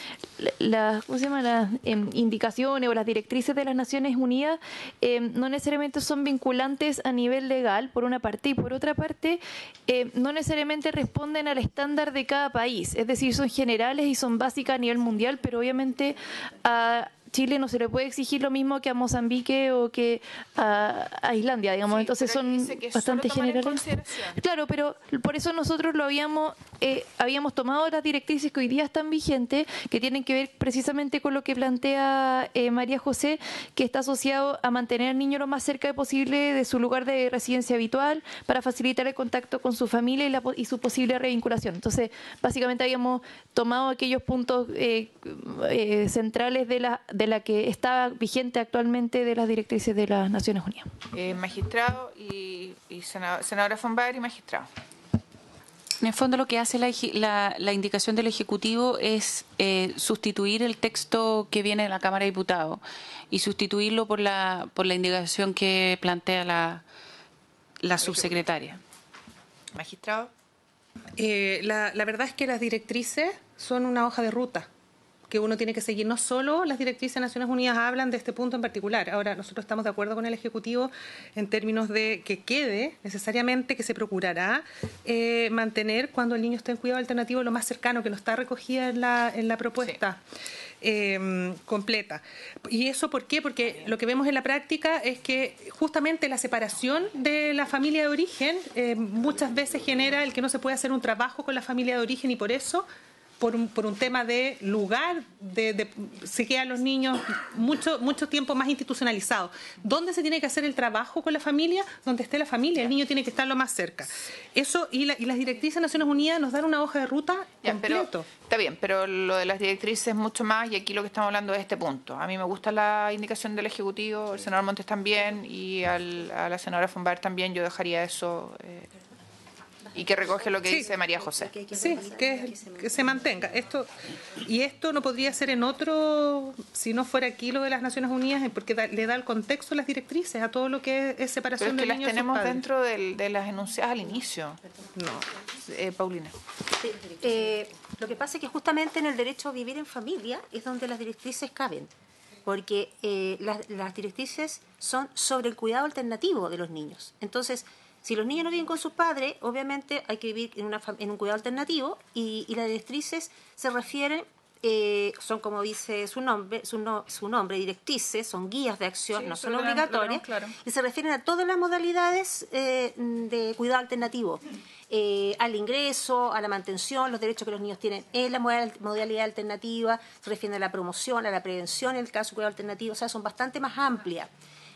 las, ¿cómo se llama? Las eh, indicaciones o las directrices de las Naciones Unidas eh, no necesariamente son vinculantes a nivel legal, por una parte, y por otra parte, eh, no necesariamente responden al estándar de cada país. Es decir, son generales y son básicas a nivel mundial, pero obviamente a Chile no se le puede exigir lo mismo que a Mozambique o que a, a Islandia, digamos. Sí, Entonces pero aquí son dice que bastante solo tomar en generales. consideración. Claro, pero por eso nosotros lo habíamos eh, habíamos tomado las directrices que hoy día están vigentes, que tienen que ver precisamente con lo que plantea eh, María José, que está asociado a mantener al niño lo más cerca posible de su lugar de residencia habitual para facilitar el contacto con su familia y, la, y su posible revinculación. Entonces, básicamente habíamos tomado aquellos puntos eh, eh, centrales de la, de la que está vigente actualmente de las directrices de las Naciones Unidas. Eh, magistrado y, y senadora, senadora Fonbaer y magistrado. En el fondo lo que hace la, la, la indicación del Ejecutivo es eh, sustituir el texto que viene de la Cámara de Diputados y sustituirlo por la, por la indicación que plantea la, la subsecretaria. Magistrado. Eh, la, la verdad es que las directrices son una hoja de ruta que uno tiene que seguir. No solo las directrices de Naciones Unidas hablan de este punto en particular. Ahora, nosotros estamos de acuerdo con el Ejecutivo en términos de que quede necesariamente, que se procurará eh, mantener cuando el niño esté en cuidado alternativo lo más cercano, que no está recogida en la, en la propuesta. Sí. Eh, completa. ¿Y eso por qué? Porque lo que vemos en la práctica es que justamente la separación de la familia de origen eh, muchas veces genera el que no se puede hacer un trabajo con la familia de origen y por eso Por un, por un tema de lugar, de, de, se quedan los niños mucho, mucho tiempo más institucionalizados. ¿Dónde se tiene que hacer el trabajo con la familia? Donde esté la familia, el niño tiene que estar lo más cerca. Eso y, la, y las directrices de Naciones Unidas nos dan una hoja de ruta ya, completo. Pero, está bien, pero lo de las directrices es mucho más y aquí lo que estamos hablando es este punto. A mí me gusta la indicación del Ejecutivo, el senador Montes también y al, a la senadora Fonbaer también. Yo dejaría eso... Eh, y que recoge lo que sí. dice María José. Sí, que, que se mantenga. Esto y esto no podría ser en otro, si no fuera aquí lo de las Naciones Unidas, porque da, le da el contexto, las directrices, a todo lo que es, es separación Pero es que del niño las tenemos de sus padres. dentro del, de las enunciadas al inicio. No. Eh, Paulina. Sí, eh, lo que pasa es que justamente en el derecho a vivir en familia es donde las directrices caben, porque eh, las, las directrices son sobre el cuidado alternativo de los niños. Entonces, si los niños no viven con sus padres, obviamente hay que vivir en, una, en un cuidado alternativo y, y las directrices se refieren, eh, son como dice su nombre, su, no, su nombre, directrices, son guías de acción, sí, no son obligatorias, claro. Y se refieren a todas las modalidades eh, de cuidado alternativo, eh, al ingreso, a la mantención, los derechos que los niños tienen en la modalidad alternativa, se refieren a la promoción, a la prevención en el caso de cuidado alternativo, o sea, son bastante más amplias.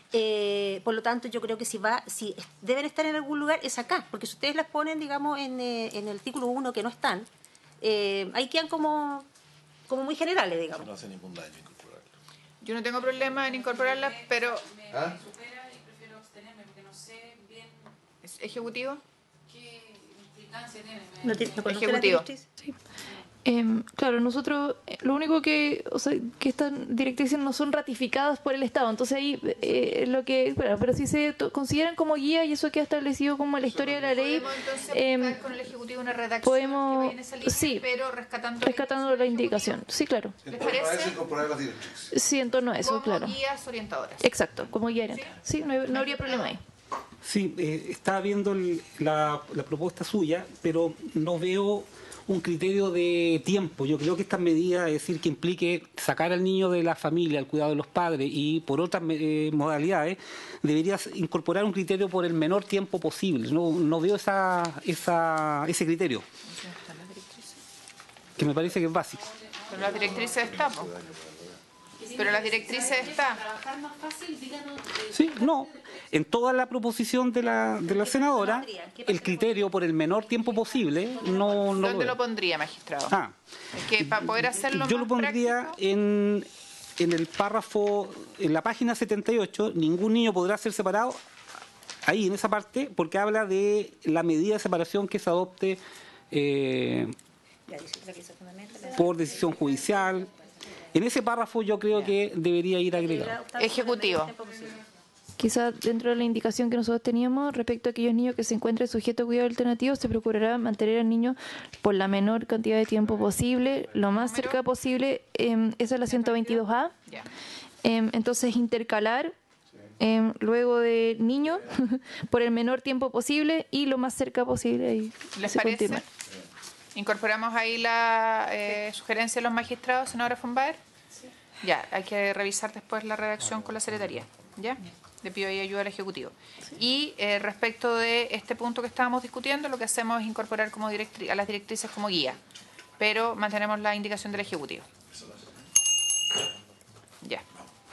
Eh, por lo tanto, yo creo que si va, si deben estar en algún lugar es acá, porque si ustedes las ponen, digamos, en, eh, en el artículo uno que no están, eh, ahí quedan como, como muy generales, digamos. No hace ningún daño incorporarlas. Yo no tengo problema en incorporarlas, pero... ¿Ah? Me supera y prefiero abstenerme porque no sé bien... ¿Es ejecutivo? ¿Qué implicancia tiene? ¿No tiene no ejecutivo? Sí. Eh, claro, nosotros eh, lo único que, o sea, que estas directrices no son ratificadas por el Estado, entonces ahí eh, lo que, bueno, pero si se consideran como guía y eso queda establecido como en la historia de la ley, podemos entonces eh, buscar con el Ejecutivo una redacción podemos, que vaya en esa línea, sí, pero rescatando, rescatando la indicación, sí, claro. ¿Les parece incorporar las directrices? Sí, en torno a eso, como claro. guías orientadoras. Exacto, como guía orientadora. Sí, sí, no, no habría problema ahí. Sí, eh, estaba viendo el, la, la propuesta suya, pero no veo un criterio de tiempo. Yo creo que esta medida, es decir, que implique sacar al niño de la familia, al cuidado de los padres y por otras eh, modalidades, debería incorporar un criterio por el menor tiempo posible. No, no veo esa, esa, ese criterio. que me parece que es básico. Pero las directrices están, po. Pero las directrices están. Sí, no. En toda la proposición de la, de la senadora, el criterio por el menor tiempo posible no, no ¿Dónde lo, lo pondría, magistrado? Ah, Es que para poder hacerlo yo más lo pondría práctico, en, en el párrafo, en la página setenta y ocho, ningún niño podrá ser separado, ahí en esa parte, porque habla de la medida de separación que se adopte eh, por decisión judicial. En ese párrafo yo creo que debería ir agregado. Ejecutivo. Quizá dentro de la indicación que nosotros teníamos respecto a aquellos niños que se encuentren sujetos a cuidado alternativo, se procurará mantener al niño por la menor cantidad de tiempo posible, lo más cerca posible. Eh, esa es la ciento veintidós A. Ya. Eh, entonces, intercalar eh, luego de niño por el menor tiempo posible y lo más cerca posible. Ahí ¿Les se parece? continúa. Incorporamos ahí la eh, sugerencia de los magistrados, senadora von Baer. Ya, hay que revisar después la redacción con la secretaría. ¿Ya? Le pido ahí ayuda al Ejecutivo. Y eh, respecto de este punto que estábamos discutiendo, lo que hacemos es incorporar como directri- a las directrices como guía, pero mantenemos la indicación del Ejecutivo. Ya.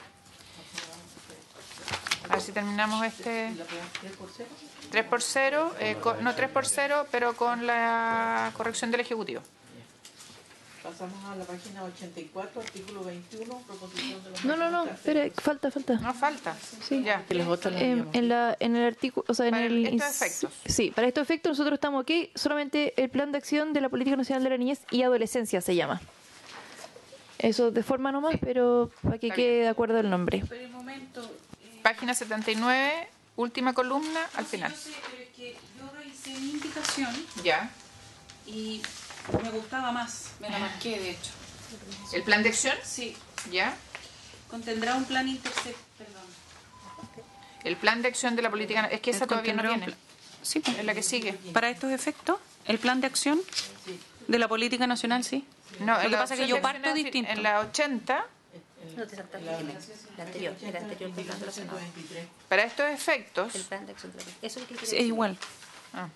A ver si terminamos este... tres por cero, eh, con- no tres por cero, pero con la corrección del Ejecutivo. Pasamos a la página ochenta y cuatro, artículo veintiuno, proposición de los No, no, no, espera, falta, falta. No falta. Sí. Ya. Que las otras las Eh, habíamos en la en el artículo, o sea, en Para el estos ins- efectos. Sí, para estos efectos nosotros estamos aquí, solamente el Plan de Acción de la Política Nacional de la Niñez y Adolescencia se llama. Eso de forma nomás, pero para que Está quede bien. de acuerdo el nombre. Pero un momento. eh, Página setenta y nueve, última columna, al sí, final. Yo sé, pero es que yo revisé mi indicación Ya. y me gustaba más, me la marqué de hecho. ¿El plan de acción? Sí, Ya. contendrá un plan intersect... Perdón. El plan de acción de la política... Es que esa El todavía no contendrá un viene. pla- Sí, pues. Es la que sigue. Para estos efectos, el plan de acción de la política nacional, sí. No, Lo en que la pasa es que opción yo de parto acción distinto. En la ochenta, No te saltaste el anterior, el anterior del plan de la senadora. para estos efectos... El plan de acción de la Eso es lo que quiere Sí, es decir. igual. Ah.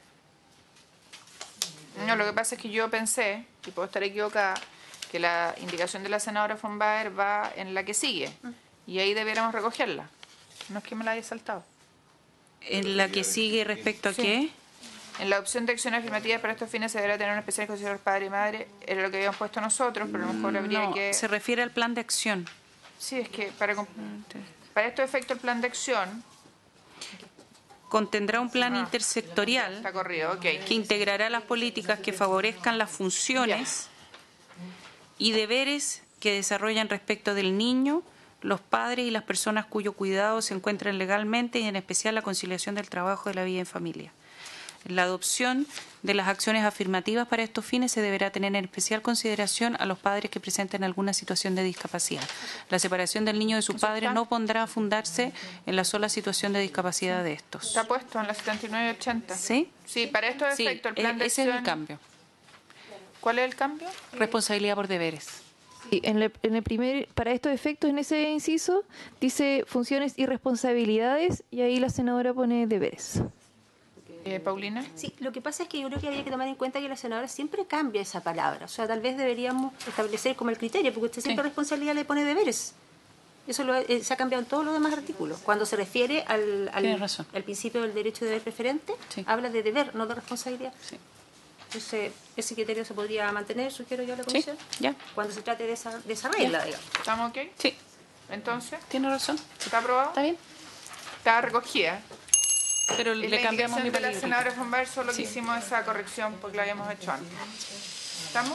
No, lo que pasa es que yo pensé, y puedo estar equivocada, que la indicación de la senadora von Baer va en la que sigue. Y ahí debiéramos recogerla. No es que me la haya saltado. En la que sigue respecto a Sí. qué. En la opción de acción afirmativa para estos fines se deberá tener una especial consideración por padre y madre. Era lo que habíamos puesto nosotros, pero a lo mejor habría No, que... se refiere al plan de acción. Sí, es que para, comp- para estos efectos el plan de acción Contendrá un plan Ah. intersectorial está corrido, ok. que integrará las políticas que favorezcan las funciones y deberes que desarrollan respecto del niño, los padres y las personas cuyo cuidado se encuentran legalmente y en especial la conciliación del trabajo y de la vida en familia. En la adopción de las acciones afirmativas para estos fines se deberá tener en especial consideración a los padres que presenten alguna situación de discapacidad. La separación del niño de su padre no pondrá a fundarse en la sola situación de discapacidad de estos. Está puesto en la setenta y nueve ochenta. ¿Sí? Sí, para estos Sí, efectos el plan de ese acción... es el cambio. ¿Cuál es el cambio? Responsabilidad por deberes. Sí, en, el, en el primer, para estos efectos, en ese inciso, dice funciones y responsabilidades, y ahí la senadora pone deberes. Eh, Paulina. Sí, lo que pasa es que yo creo que habría que tomar en cuenta que la senadora siempre cambia esa palabra. O sea, tal vez deberíamos establecer como el criterio, porque usted siempre Sí. responsabilidad le pone deberes. Eso lo- eh, se ha cambiado en todos los demás artículos. Cuando se refiere al, al, Tiene razón. al principio del derecho de deber preferente, Sí. habla de deber, no de responsabilidad. Sí. Entonces, ese criterio se podría mantener, sugiero yo a la Sí, comisión, ya. cuando se trate de esa, de esa regla, Ya. digamos. ¿Estamos ok? Sí, Entonces, tiene razón. ¿está aprobado? Está bien. Está recogida. Pero En le la cambiamos mi indicación de la palabra. senadora von Baer solo Sí. que hicimos esa corrección porque lo habíamos hecho antes. ¿Estamos?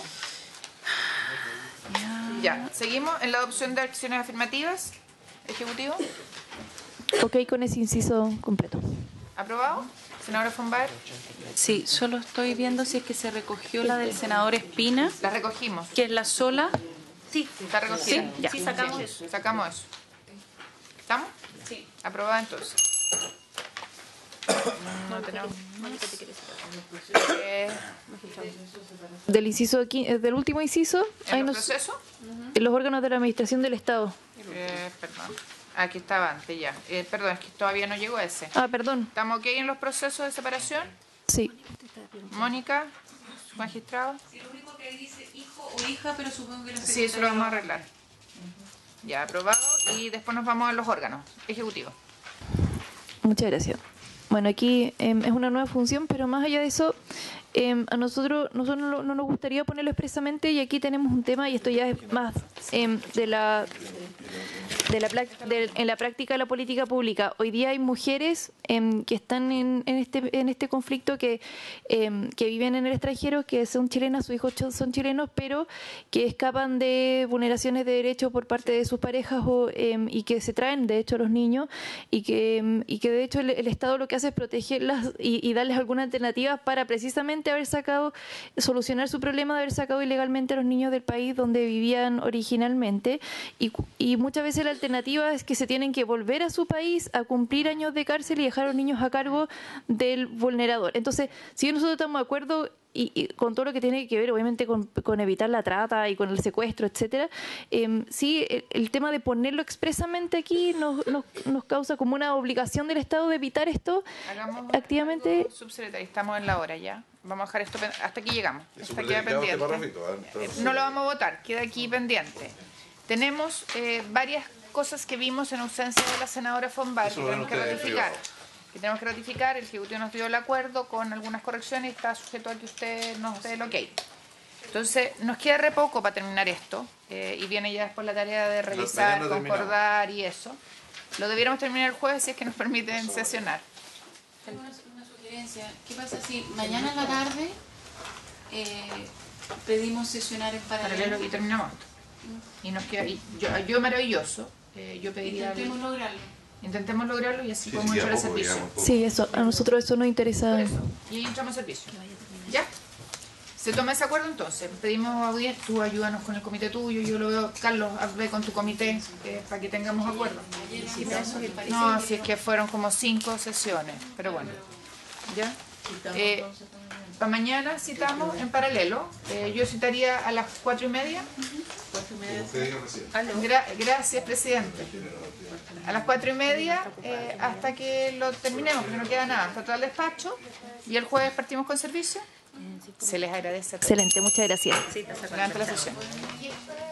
Ya. Seguimos en la adopción de acciones afirmativas. Ejecutivo. Ok, con ese inciso completo. ¿Aprobado? Senadora von Baer. Sí, solo estoy viendo si es que se recogió la del senador Espina, La recogimos. que es la sola. Sí, Está recogida. Sí, ya. sí, sacamos eso. Sacamos eso. ¿Estamos? Sí. Aprobada entonces. No tenemos. Mónica, ¿te quieres decir? Eh, Del inciso qui- eh, del último inciso, ¿En hay el nos- proceso? en los órganos de la administración del Estado. Eh, perdón. Aquí estaba antes ya. Eh, perdón, es que todavía no llegó ese. Ah, perdón. ¿Estamos ok en los procesos de separación? Sí. Mónica, magistrado. Lo único que dice hijo corrija, pero supongo que la Sí, eso lo vamos a arreglar. Ya, aprobado. Y después nos vamos a los órganos ejecutivos. Muchas gracias. Bueno, aquí eh, es una nueva función, pero más allá de eso, eh, a nosotros, nosotros no, no nos gustaría ponerlo expresamente, y aquí tenemos un tema, y esto ya es más eh, de la... De la, de, en la práctica de la política pública. Hoy día hay mujeres eh, que están en, en, este, en este conflicto, que, eh, que viven en el extranjero, que son chilenas, sus hijos son chilenos, pero que escapan de vulneraciones de derechos por parte de sus parejas o, eh, y que se traen, de hecho, a los niños, y que, y que de hecho el, el Estado lo que hace es protegerlas y, y darles alguna alternativa para precisamente haber sacado, solucionar su problema de haber sacado ilegalmente a los niños del país donde vivían originalmente. Y, y muchas veces la alternativa es que se tienen que volver a su país a cumplir años de cárcel y dejar a los niños a cargo del vulnerador. Entonces, si nosotros estamos de acuerdo y, y con todo lo que tiene que ver, obviamente, con, con evitar la trata y con el secuestro, etcétera, eh, sí, el, el tema de ponerlo expresamente aquí nos, nos, nos causa como una obligación del Estado de evitar esto. Hagamos activamente. Algo, subsecretario, estamos en la hora ya. Vamos a dejar esto hasta aquí llegamos. Hasta queda este pendiente. No lo vamos a votar, queda aquí pendiente. Tenemos eh, varias cosas que vimos en ausencia de la senadora Fombal que tenemos que ratificar. Que tenemos que ratificar. El Ejecutivo nos dio el acuerdo con algunas correcciones y está sujeto a que usted nos dé el ok. Entonces, nos queda re poco para terminar esto, eh, y viene ya después la tarea de revisar, no concordar y eso. Lo debiéramos terminar el jueves si es que nos permiten sesionar. Tengo una, una sugerencia. ¿Qué pasa si mañana en la tarde eh, pedimos sesionar en paralelo? Paralelo y terminamos esto. Y nos queda, y yo, yo maravilloso, eh, yo pediría... Intentemos lograrlo. Intentemos lograrlo y así Sí, podemos sí, entrar al poco, servicio. digamos, Sí, eso, a nosotros eso nos interesa. Eso. Y ahí entramos al servicio. ¿Ya? ¿Se toma ese acuerdo entonces? Pedimos audiencia, tú ayúdanos con el comité tuyo, yo lo veo, Carlos, ve con tu comité eh, para que tengamos acuerdo. No, si es que fueron como cinco sesiones, pero bueno. ¿Ya? Eh, para mañana citamos en paralelo. Eh, yo citaría a las cuatro y media. Gra gracias, presidente. A las cuatro y media eh, hasta que lo terminemos, porque no queda nada. Hasta todo el despacho. Y el jueves partimos con servicio. Se les agradece. Excelente, muchas gracias. Durante la sesión.